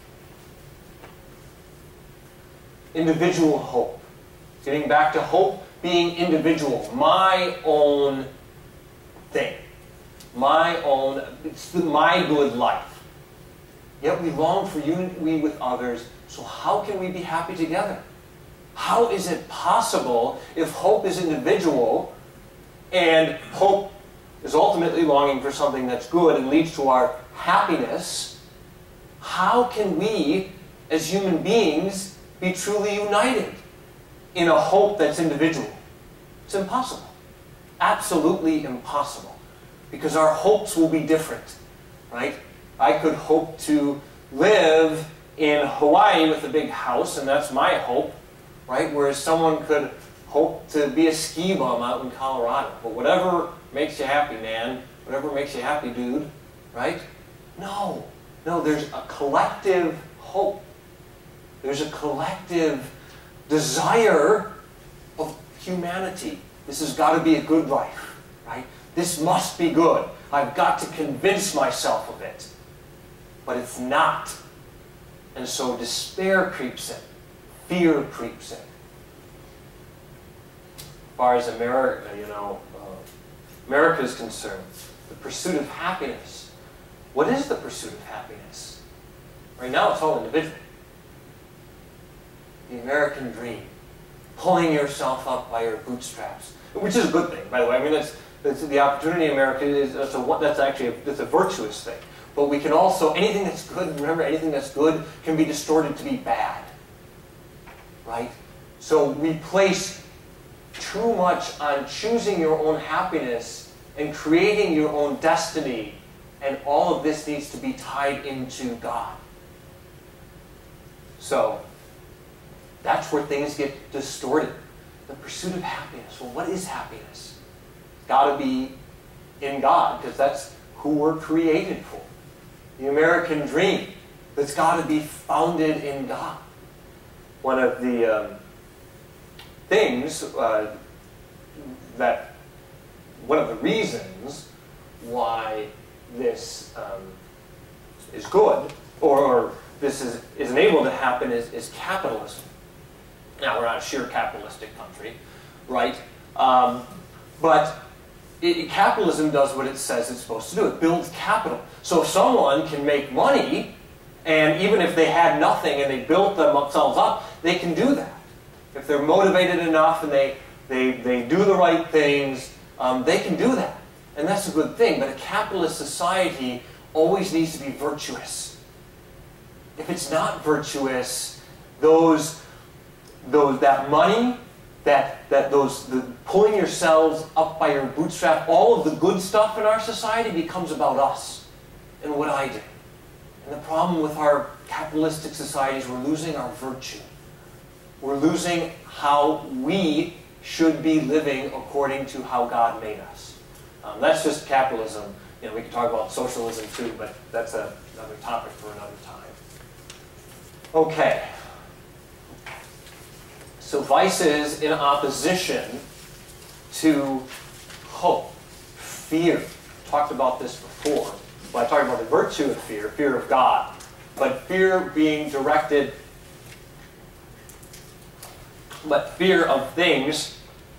Individual hope. Getting back to hope being individual, my own thing, it's my good life. Yet we long for unity with others, so how can we be happy together? How is it possible if hope is individual and hope is ultimately longing for something that's good and leads to our happiness? How can we, as human beings, be truly united in a hope that's individual? It's impossible. Absolutely impossible. Because our hopes will be different, right? I could hope to live in Hawaii with a big house, and that's my hope, right? Whereas someone could hope to be a ski bum out in Colorado. But whatever makes you happy, man, whatever makes you happy, dude, right? No, there's a collective hope. There's a collective desire of humanity. This has got to be a good life, right? This must be good. I've got to convince myself of it. But it's not. And so despair creeps in. Fear creeps in. As far as America, America is concerned, the pursuit of happiness. What is the pursuit of happiness? Right now it's all individual. The American dream. Pulling yourself up by your bootstraps. Which is a good thing, by the way. I mean, that's the opportunity in America that's a virtuous thing. But we can also, anything that's good, remember, anything that's good can be distorted to be bad. Right? So we place too much on choosing your own happiness and creating your own destiny, and all of this needs to be tied into God. So that's where things get distorted. The pursuit of happiness. Well, what is happiness? It's got to be in God, because that's who we're created for. The American dream, that's got to be founded in God. One of the things one of the reasons why this is good, or this is able to happen, is capitalism. Now, we're not a sheer capitalistic country, right? But capitalism does what it says it's supposed to do. It builds capital. So if someone can make money, and even if they had nothing and they built themselves up, they can do that. If they're motivated enough and they do the right things, they can do that. And that's a good thing. But a capitalist society always needs to be virtuous. If it's not virtuous, that money, the pulling yourselves up by your bootstrap, all of the good stuff in our society becomes about us and what I do. And the problem with our capitalistic societies, we're losing our virtue. We're losing how we should be living according to how God made us. That's just capitalism. We can talk about socialism too, but that's another topic for another time. Okay. So vice is in opposition to hope, fear. I talked about this before. Well, I talked about the virtue of fear, fear of God. But fear being directed, but fear of things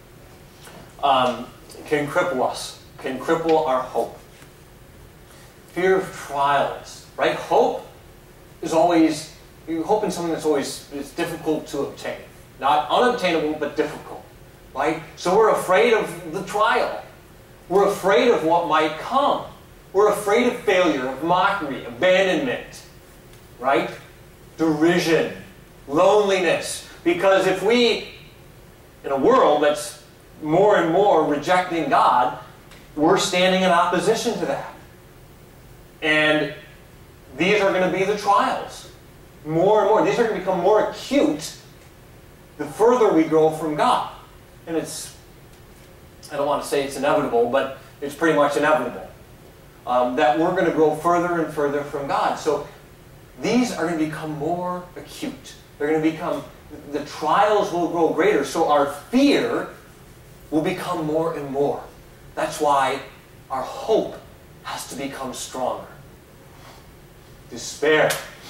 can cripple us, can cripple our hope. Fear of trials, right? Hope is always, you hope in something that's always difficult to obtain. Not unobtainable, but difficult, right? So we're afraid of the trial. We're afraid of what might come. We're afraid of failure, of mockery, abandonment, right? Derision, loneliness. Because if we, in a world that's more and more rejecting God, we're standing in opposition to that. And these are going to be the trials. More and more. These are going to become more acute the further we go from God. And it's, I don't want to say it's inevitable, but it's pretty much inevitable. That we're going to grow further and further from God. So these are going to become more acute. They're going to become, the trials will grow greater. So our fear will become more and more. That's why our hope has to become stronger. Despair.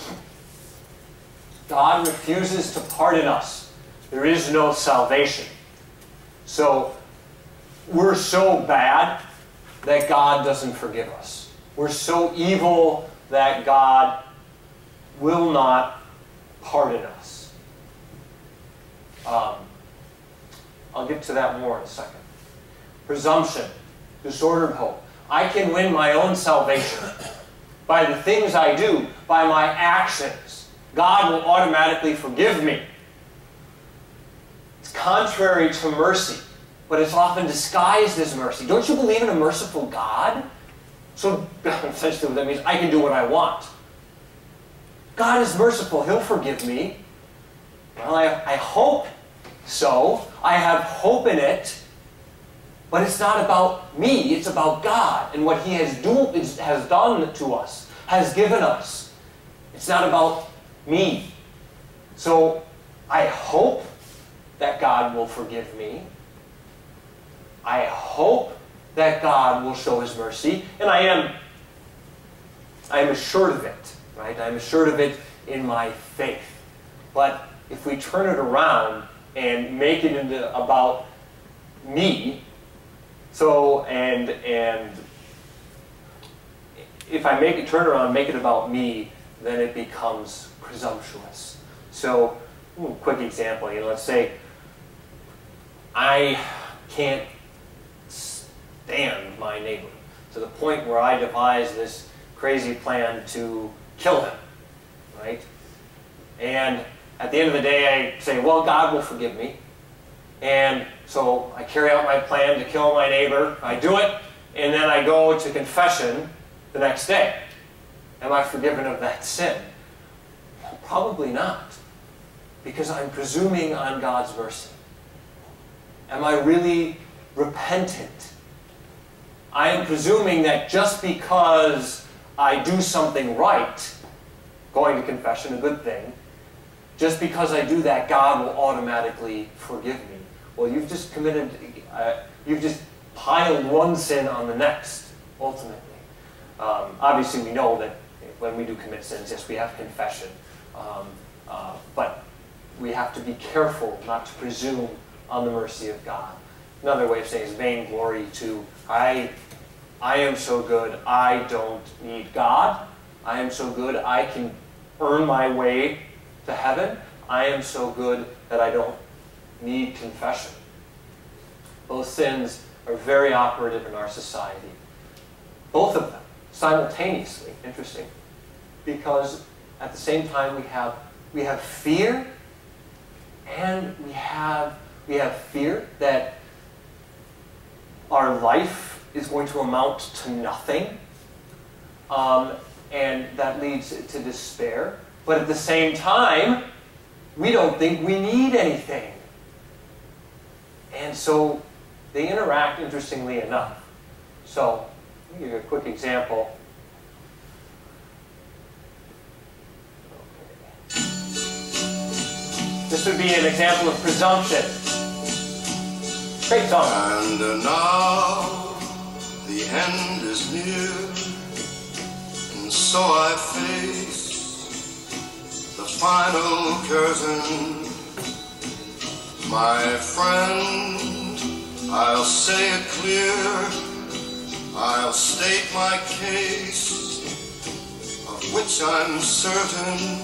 God refuses to pardon us. There is no salvation. So we're so bad that God doesn't forgive us. We're so evil that God will not pardon us. I'll get to that more in a second. Presumption, disordered hope. I can win my own salvation by the things I do, by my actions. God will automatically forgive me. It's contrary to mercy, but it's often disguised as mercy. Don't you believe in a merciful God? So essentially what that means, I can do what I want. God is merciful. He'll forgive me. Well, I hope so. I have hope in it. But it's not about me. It's about God and what He has done to us, has given us. It's not about me. So I hope that God will forgive me. I hope that God will show His mercy. And I am assured of it. Right? I am assured of it in my faith. But if we turn it around and make it into about me, and if I turn around and make it about me, then it becomes presumptuous. So, quick example, let's say I can't stand my neighbor to the point where I devise this crazy plan to kill him, right? And at the end of the day, I say, well, God will forgive me. And so I carry out my plan to kill my neighbor. I do it, and then I go to confession the next day. Am I forgiven of that sin? Probably not, because I'm presuming on God's mercy. Am I really repentant? I am presuming that just because I do something right, going to confession, a good thing, just because I do that, God will automatically forgive me. Well, you've just piled one sin on the next, ultimately. Obviously, we know that when we do commit sins, yes, we have confession. But we have to be careful not to presume on the mercy of God. Another way of saying is vainglory too. I am so good, I don't need God. I am so good, I can earn my way to heaven. I am so good that I don't need confession. Both sins are very operative in our society. Both of them, simultaneously. Interesting. Because at the same time we have fear, and we have fear that our life is going to amount to nothing, and that leads to despair. But at the same time, we don't think we need anything. And so they interact, interestingly enough. So, let me give you a quick example. Okay. This would be an example of presumption. Great song. And now the end is near, and so I face the final curtain. My friend, I'll say it clear, I'll state my case, of which I'm certain.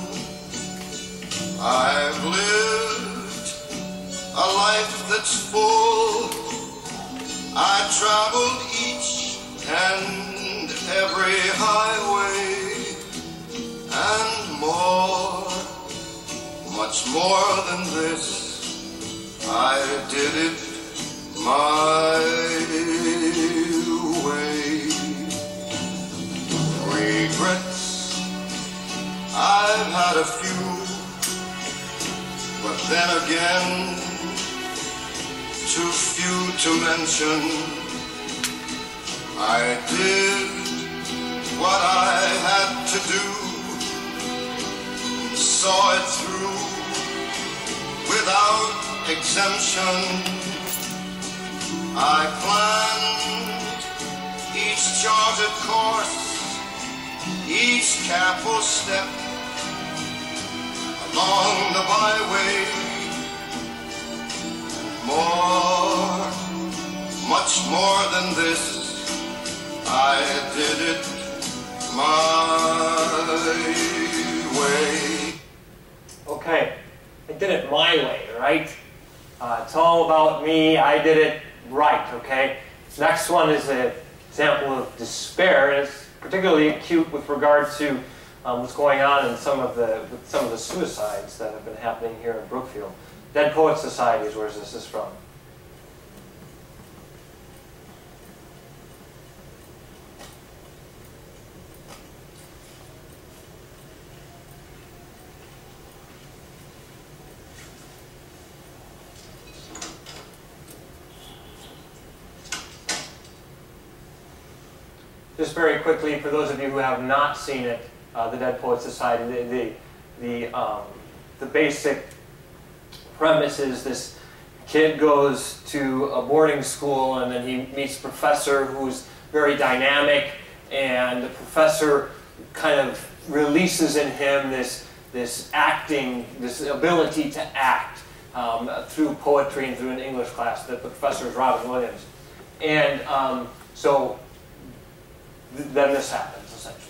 I've lived a life that's full. I traveled each and every highway, and more, much more than this. I did it my way. Regrets, I've had a few, but then again, too few to mention. I did what I had to do, and saw it through without exemption. I planned each charted course, each careful step along the byway, and more, much more than this, I did it my way. Okay, I did it my way, right? It's all about me. I did it right, okay? Next one is an example of despair, and it's particularly acute with regard to what's going on in some of the suicides that have been happening here in Brookfield. Dead Poets Society is where this is from. just very quickly, for those of you who have not seen it, the Dead Poets Society, the basic premise is this kid goes to a boarding school and then he meets a professor who's very dynamic, and the professor kind of releases in him this acting, this ability to act through poetry and through an English class. The professor is Robin Williams. And so then this happens, essentially.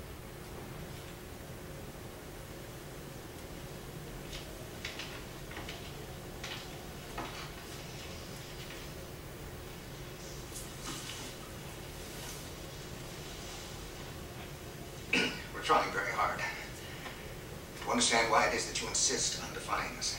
We're trying very hard to understand why it is that you insist on defying us.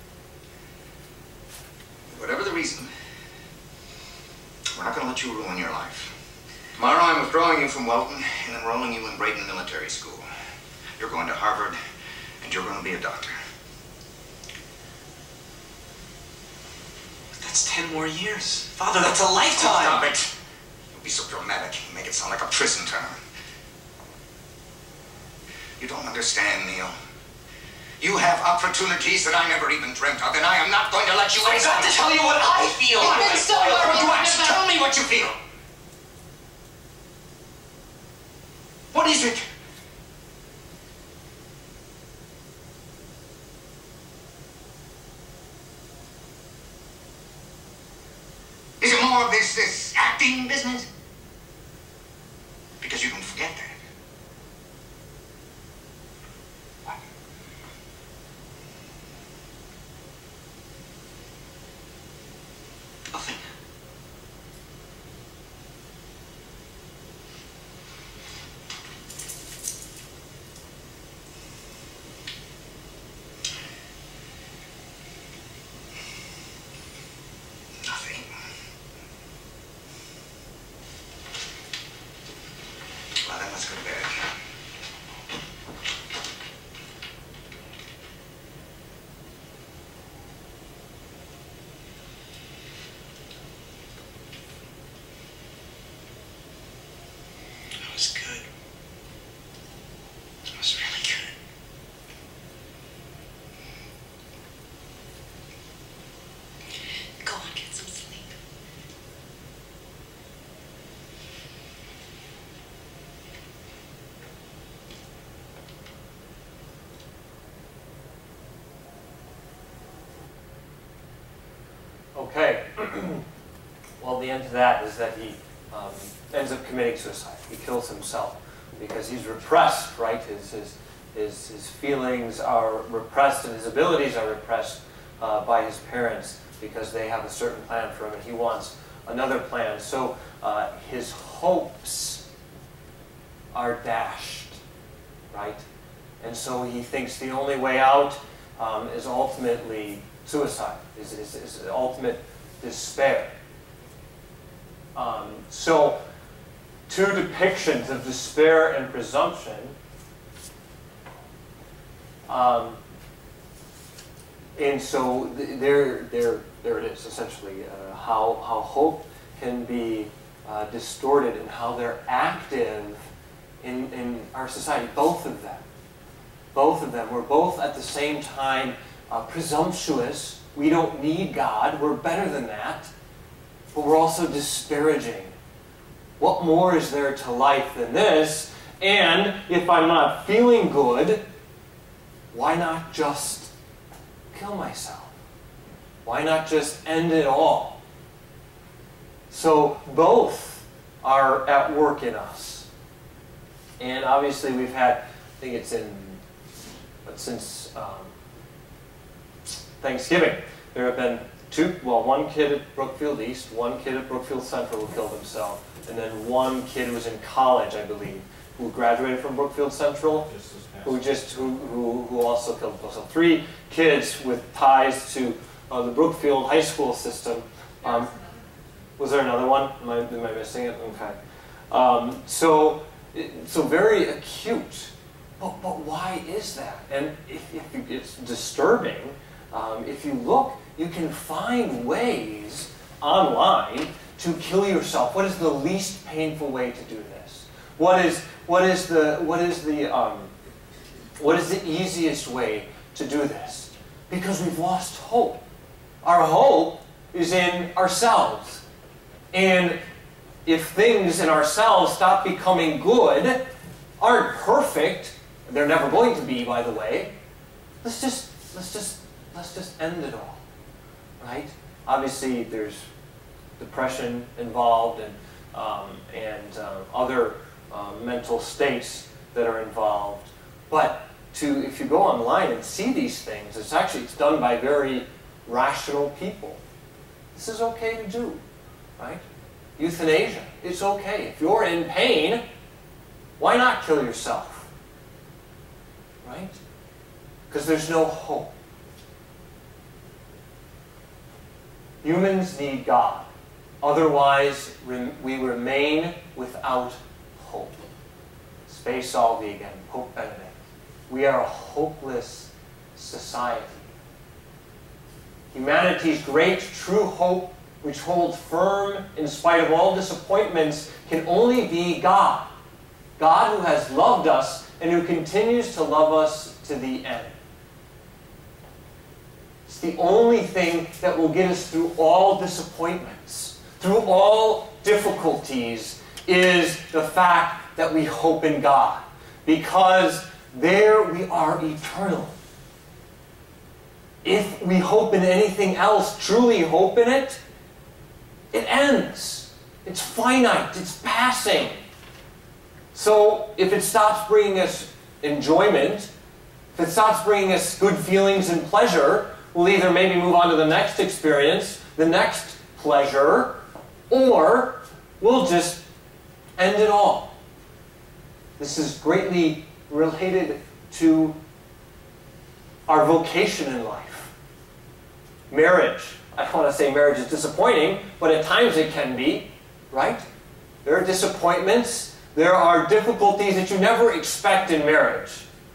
Whatever the reason, we're not going to let you ruin your life. Tomorrow I'm withdrawing you from Welton and enrolling you in Braden Military School. You're going to Harvard, and you're going to be a doctor. But that's 10 more years. Father, that's a lifetime! Stop it! Don't be so dramatic. You make it sound like a prison term. You don't understand, Neil. You have opportunities that I never even dreamt of, and I am not going to let you... I've got to tell you what I feel! Tell me what you feel! What is it? Is it more of this acting business? Because you don't forget that. What? Nothing. Nothing. Well, then let's go to bed. That was good. That was really good. Go on, get some sleep. Okay. Well, the end to that is that he ends up committing suicide. He kills himself because he's repressed, right? His feelings are repressed and his abilities are repressed by his parents because they have a certain plan for him and he wants another plan. So his hopes are dashed, right? And so he thinks the only way out is ultimately suicide, is ultimate despair. So two depictions of despair and presumption. And so there it is, essentially, how hope can be distorted and how they're active in our society. Both of them. Both of them. We're both at the same time presumptuous. We don't need God. We're better than that. But we're also disparaging. What more is there to life than this? And if I'm not feeling good, why not just kill myself? Why not just end it all? So both are at work in us. And obviously we've had, I think it's since Thanksgiving, there have been one kid at Brookfield East, one kid at Brookfield Central who killed himself, and then one kid who was in college, I believe, who graduated from Brookfield Central, who also killed himself. So 3 kids with ties to the Brookfield high school system. Was there another one? Am I missing it? Okay. So very acute. But why is that? And if it's disturbing. If you look, you can find ways online to kill yourself. What is the least painful way to do this? What is the easiest way to do this? Because we've lost hope. Our hope is in ourselves. And if things in ourselves stop becoming good, aren't perfect, they're never going to be, by the way, let's just end it all. Right? Obviously, there's depression involved and other mental states that are involved. But if you go online and see these things, it's done by very rational people. This is okay to do, right? Euthanasia, it's okay. If you're in pain, why not kill yourself? Right? Because there's no hope. Humans need God. Otherwise, we remain without hope. Spe salvi again, Pope Benedict. We are a hopeless society. Humanity's great true hope, which holds firm in spite of all disappointments, can only be God. God who has loved us and who continues to love us to the end. It's the only thing that will get us through all disappointments, through all difficulties, is the fact that we hope in God. Because there we are eternal. If we hope in anything else, truly hope in it, it ends. It's finite. It's passing. So if it stops bringing us enjoyment, if it stops bringing us good feelings and pleasure, we'll either maybe move on to the next experience, the next pleasure, or we'll just end it all. This is greatly related to our vocation in life. Marriage. I don't want to say marriage is disappointing, but at times it can be, right? There are disappointments. There are difficulties that you never expect in marriage.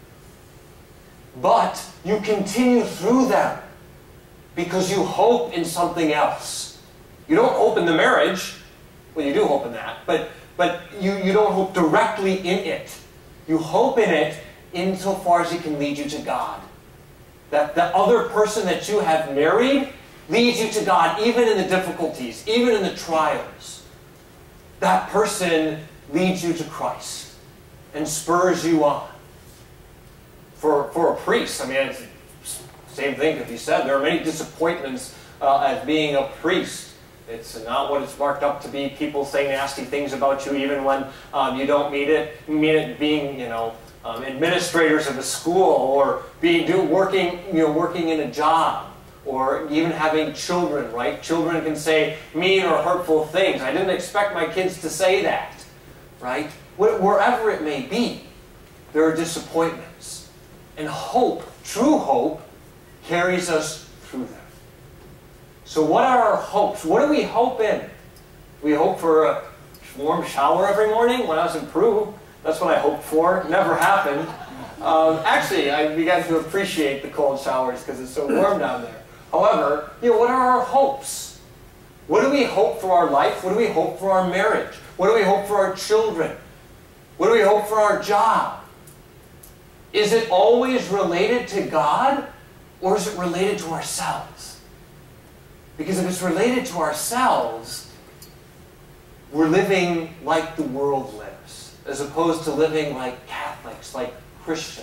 But you continue through them because you hope in something else. You don't hope in the marriage. Well, you do hope in that, but you don't hope directly in it. You hope in it insofar as it can lead you to God. That the other person that you have married leads you to God, even in the difficulties, even in the trials. That person leads you to Christ and spurs you on. For a priest, I mean, it's the same thing could be said. There are many disappointments as being a priest. It's not what it's marked up to be. People say nasty things about you even when you don't mean it. You mean it being, administrators of a school, or working in a job, or even having children, right? Children can say mean or hurtful things. I didn't expect my kids to say that, right? Wherever it may be, there are disappointments. And hope, true hope, carries us through them. So what are our hopes? What do we hope in? We hope for a warm shower every morning. When I was in Peru, that's what I hoped for. It never happened. Actually, I began to appreciate the cold showers because it's so warm down there. However, what are our hopes? What do we hope for our life? What do we hope for our marriage? What do we hope for our children? What do we hope for our job? Is it always related to God, or is it related to ourselves? Because if it's related to ourselves, we're living like the world lives, as opposed to living like Catholics, like Christians.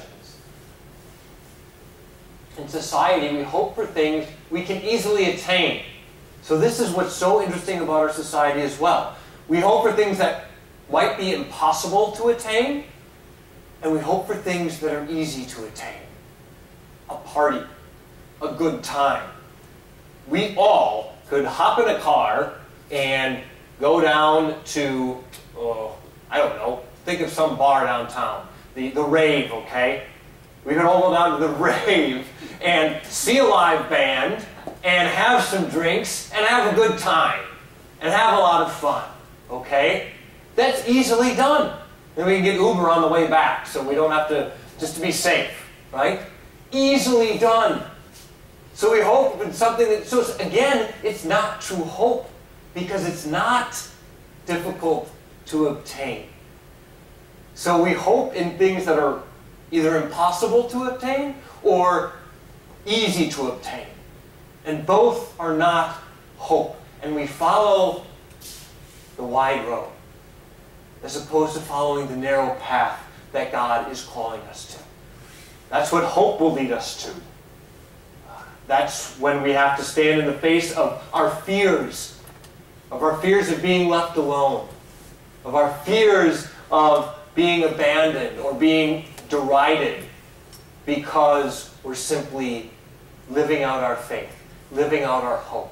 In society, we hope for things we can easily attain. So this is what's so interesting about our society as well. We hope for things that might be impossible to attain, and we hope for things that are easy to attain. A party, a good time. We all could hop in a car and go down to, I don't know, think of some bar downtown. The rave, okay? We could all go down to the rave and see a live band and have some drinks and have a good time and have a lot of fun, okay? That's easily done. And we can get Uber on the way back so we don't have to, just to be safe, right? Easily done. So we hope in something that, so again, it's not true hope because it's not difficult to obtain. So we hope in things that are either impossible to obtain or easy to obtain. And both are not hope. And we follow the wide road as opposed to following the narrow path that God is calling us to. That's what hope will lead us to. That's when we have to stand in the face of our fears of being left alone, of our fears of being abandoned or being derided because we're simply living out our faith, living out our hope.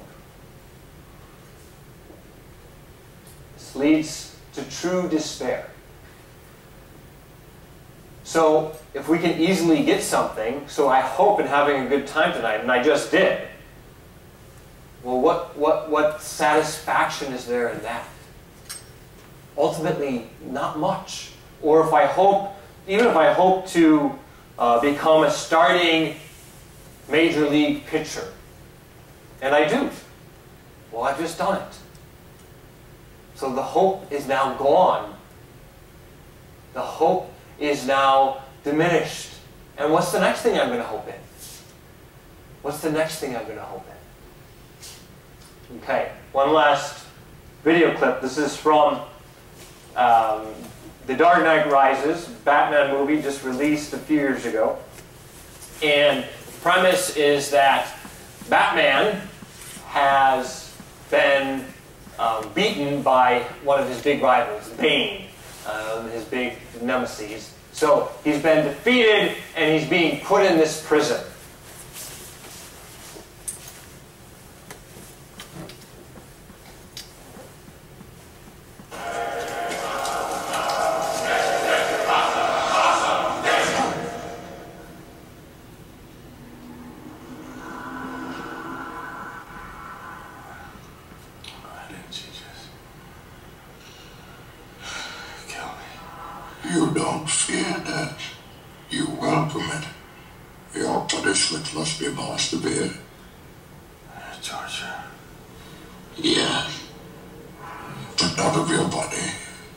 This leads to true despair. So, if we can easily get something, so I hope in having a good time tonight, and I just did, well, what satisfaction is there in that? Ultimately, not much. Or if I hope, even if I hope to become a starting major league pitcher, and I do, well, I've just done it. So the hope is now gone. The hope is now diminished. And what's the next thing I'm going to hope in? What's the next thing I'm going to hope in? Okay, one last video clip. This is from The Dark Knight Rises, Batman movie just released a few years ago. And the premise is that Batman has been beaten by one of his big rivals, Bane, his big nemesis. So he's been defeated and he's being put in this prison. You don't fear death. You welcome it. Your punishment must be more severe. Torture. Yes. But not of your body.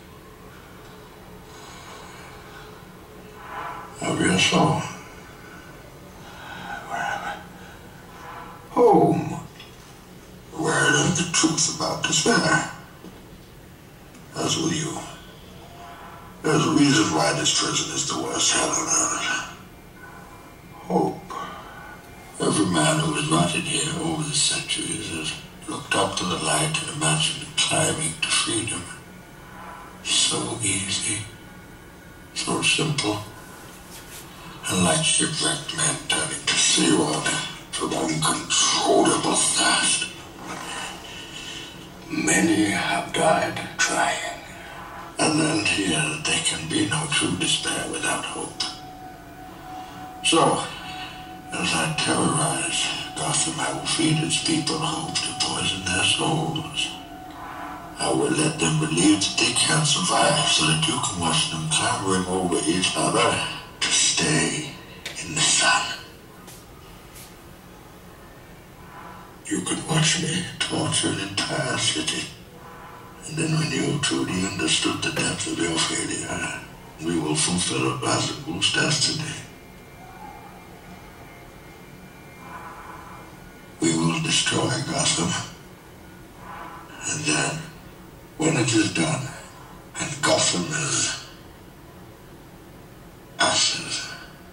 Of your soul. Where am I? Home. Where I learned the truth about despair. As will you. There's a reason why this prison is the worst hell on earth. Hope. Every man who has rotted here over the centuries has looked up to the light and imagined climbing to freedom. So easy. So simple. And like shipwrecked men turning to seawater from uncontrollable thirst. Many have died trying. And learned here that there can be no true despair without hope. So, as I terrorize Gotham, I will feed its people hope to poison their souls. I will let them believe that they can't survive so that you can watch them clambering over each other to stay in the sun. You can watch me torture an entire city. And then when you truly understood the depth of your failure, we will fulfill a Razagul's destiny. We will destroy Gotham. And then, when it is done, and Gotham is ashes,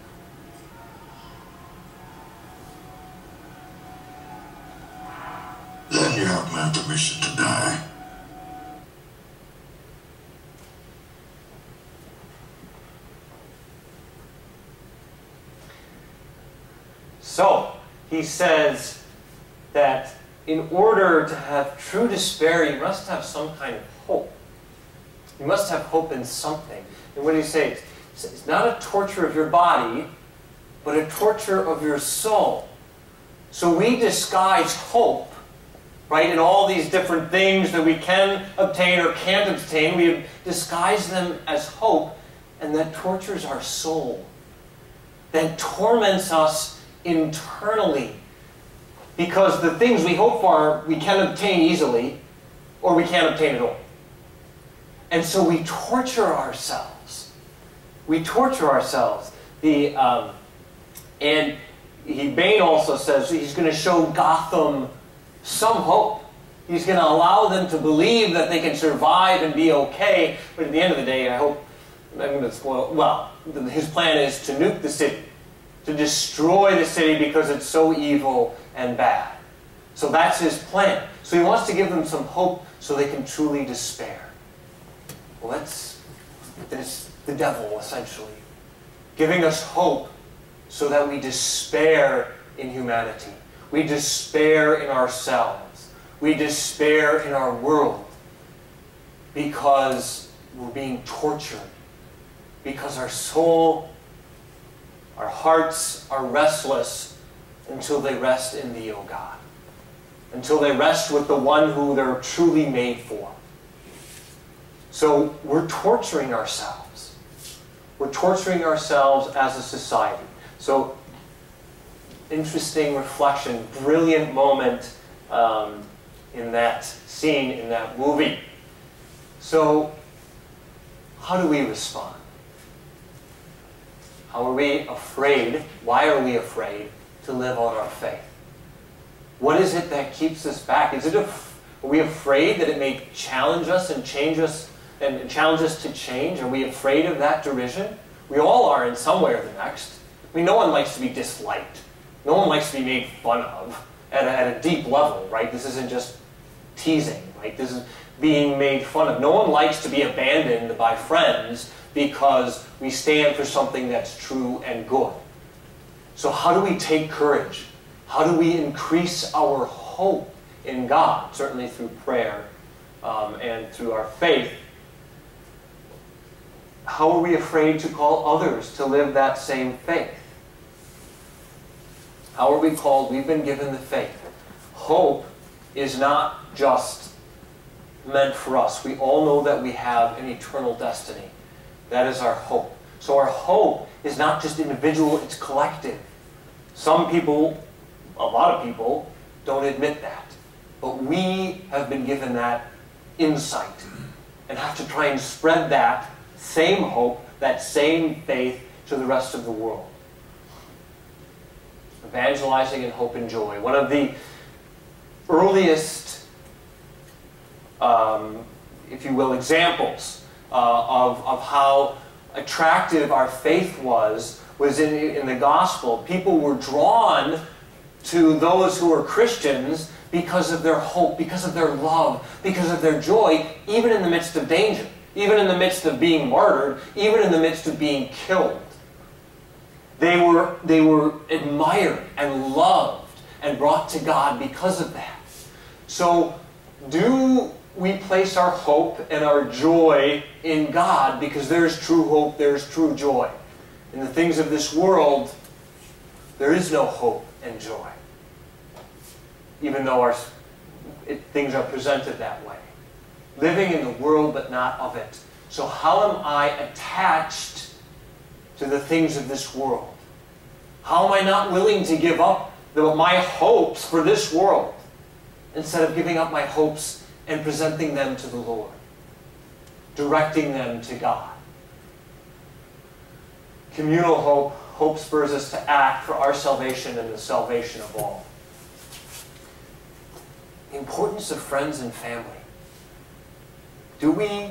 then you have my permission to die. So, he says that in order to have true despair, you must have some kind of hope. You must have hope in something. And what do you say? It's not a torture of your body, but a torture of your soul. So we disguise hope, right, in all these different things that we can obtain or can't obtain. We disguise them as hope, and that tortures our soul. That torments us internally, because the things we hope for we can obtain easily or we can't obtain at all. And so we torture ourselves We torture ourselves. And Bain also says he's going to show Gotham some hope. He's going to allow them to believe that they can survive and be okay. But at the end of the day, I hope, I'm going to spoil, well, his plan is to nuke the city, to destroy the city because it's so evil and bad. So that's his plan. So he wants to give them some hope so they can truly despair. Well, that's the devil, essentially. Giving us hope so that we despair in humanity. We despair in ourselves. We despair in our world because we're being tortured. Because our soul, our hearts are restless until they rest in Thee, O God. Until they rest with the one who they're truly made for. So we're torturing ourselves. We're torturing ourselves as a society. So, interesting reflection, brilliant moment in that scene, in that movie. So, how do we respond? How are we afraid? Why are we afraid to live out our faith? What is it that keeps us back? Are we afraid that it may challenge us and change us and challenge us to change? Are we afraid of that derision? We all are in some way or the next. I mean, no one likes to be disliked. No one likes to be made fun of at a deep level, right? This isn't just teasing, right? This is being made fun of. No one likes to be abandoned by friends because we stand for something that's true and good. So how do we take courage? How do we increase our hope in God? Certainly through prayer and through our faith. How are we afraid to call others to live that same faith? How are we called? We've been given the faith. Hope is not just meant for us. We all know that we have an eternal destiny. That is our hope. So our hope is not just individual, it's collective. Some people, a lot of people, don't admit that. But we have been given that insight and have to try and spread that same hope, that same faith to the rest of the world. Evangelizing in hope and joy. One of the earliest, if you will, examples of how attractive our faith was in the gospel. People were drawn to those who were Christians because of their hope, because of their love, because of their joy, even in the midst of danger, even in the midst of being martyred, even in the midst of being killed. They were admired and loved and brought to God because of that. So, do we place our hope and our joy in God because there is true hope, there is true joy? In the things of this world, there is no hope and joy, even though things are presented that way. Living in the world but not of it. So how am I attached to the things of this world? How am I not willing to give up my hopes for this world instead of giving up my hopes and presenting them to the Lord, directing them to God? Communal hope spurs us to act for our salvation and the salvation of all. The importance of friends and family. Do we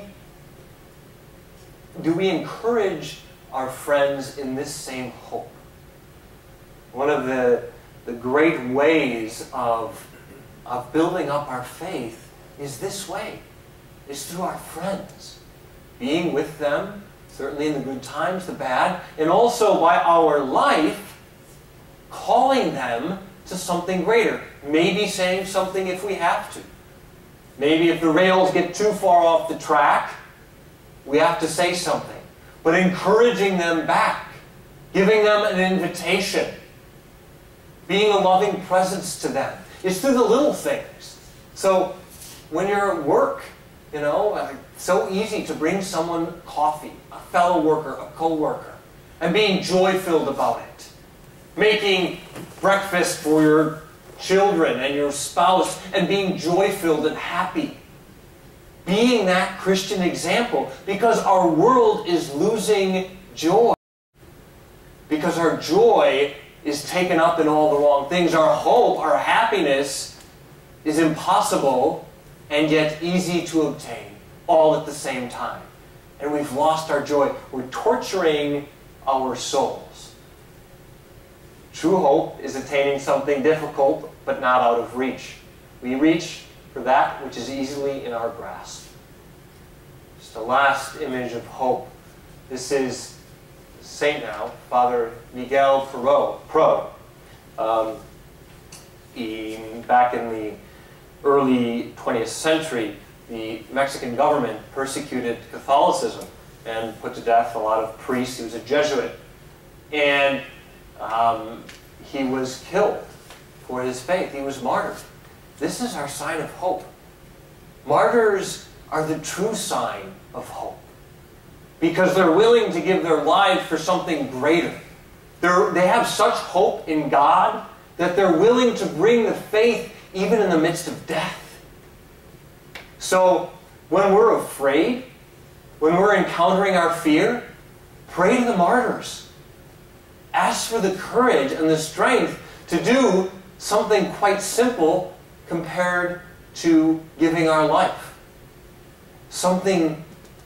encourage our friends in this same hope? One of the great ways of building up our faith is this way, is through our friends. Being with them, certainly in the good times, the bad, and also by our life, calling them to something greater. Maybe saying something if we have to. Maybe if the rails get too far off the track, we have to say something. But encouraging them back, giving them an invitation, being a loving presence to them. It's through the little things. So when you're at work, you know, it's so easy to bring someone coffee, a fellow worker, a co-worker, and being joy-filled about it. Making breakfast for your children and your spouse and being joy-filled and happy. Being that Christian example, because our world is losing joy. Because our joy is taken up in all the wrong things. Our hope, our happiness is impossible and yet easy to obtain all at the same time. And we've lost our joy. We're torturing our souls. True hope is attaining something difficult but not out of reach. We reach for that which is easily in our grasp. Just the last image of hope. This is saint now, Father Miguel Pro. Back in the early 20th century, the Mexican government persecuted Catholicism and put to death a lot of priests. He was a Jesuit. And he was killed for his faith. He was martyred. This is our sign of hope. Martyrs are the true sign of hope, because they're willing to give their life for something greater. They have such hope in God that they're willing to bring the faith even in the midst of death. So when we're afraid, when we're encountering our fear, pray to the martyrs. Ask for the courage and the strength to do something quite simple compared to giving our life. Something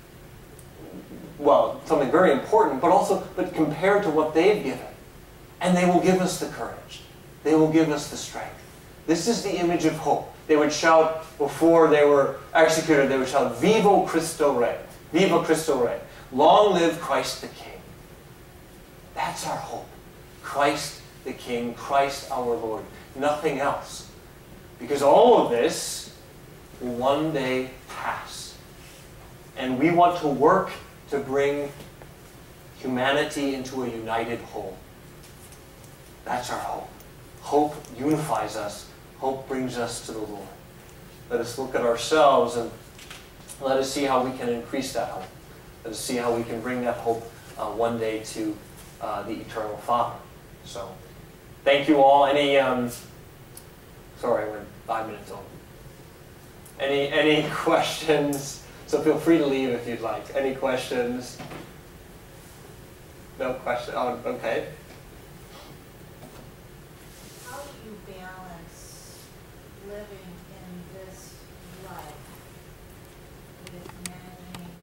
very important, but compared to what they've given. And they will give us the courage. They will give us the strength. This is the image of hope. They would shout, before they were executed, they would shout, Viva Cristo Rey! Viva Cristo Rey! Long live Christ the King. That's our hope. Christ the King, Christ our Lord. Nothing else. Because all of this will one day pass. And we want to work to bring humanity into a united whole. That's our hope. Hope unifies us. Hope brings us to the Lord. Let us look at ourselves and let us see how we can increase that hope. Let us see how we can bring that hope one day to the Eternal Father. So, thank you all. Sorry, we're 5 minutes over. Any questions? So feel free to leave if you'd like. Any questions? No question? Oh, okay.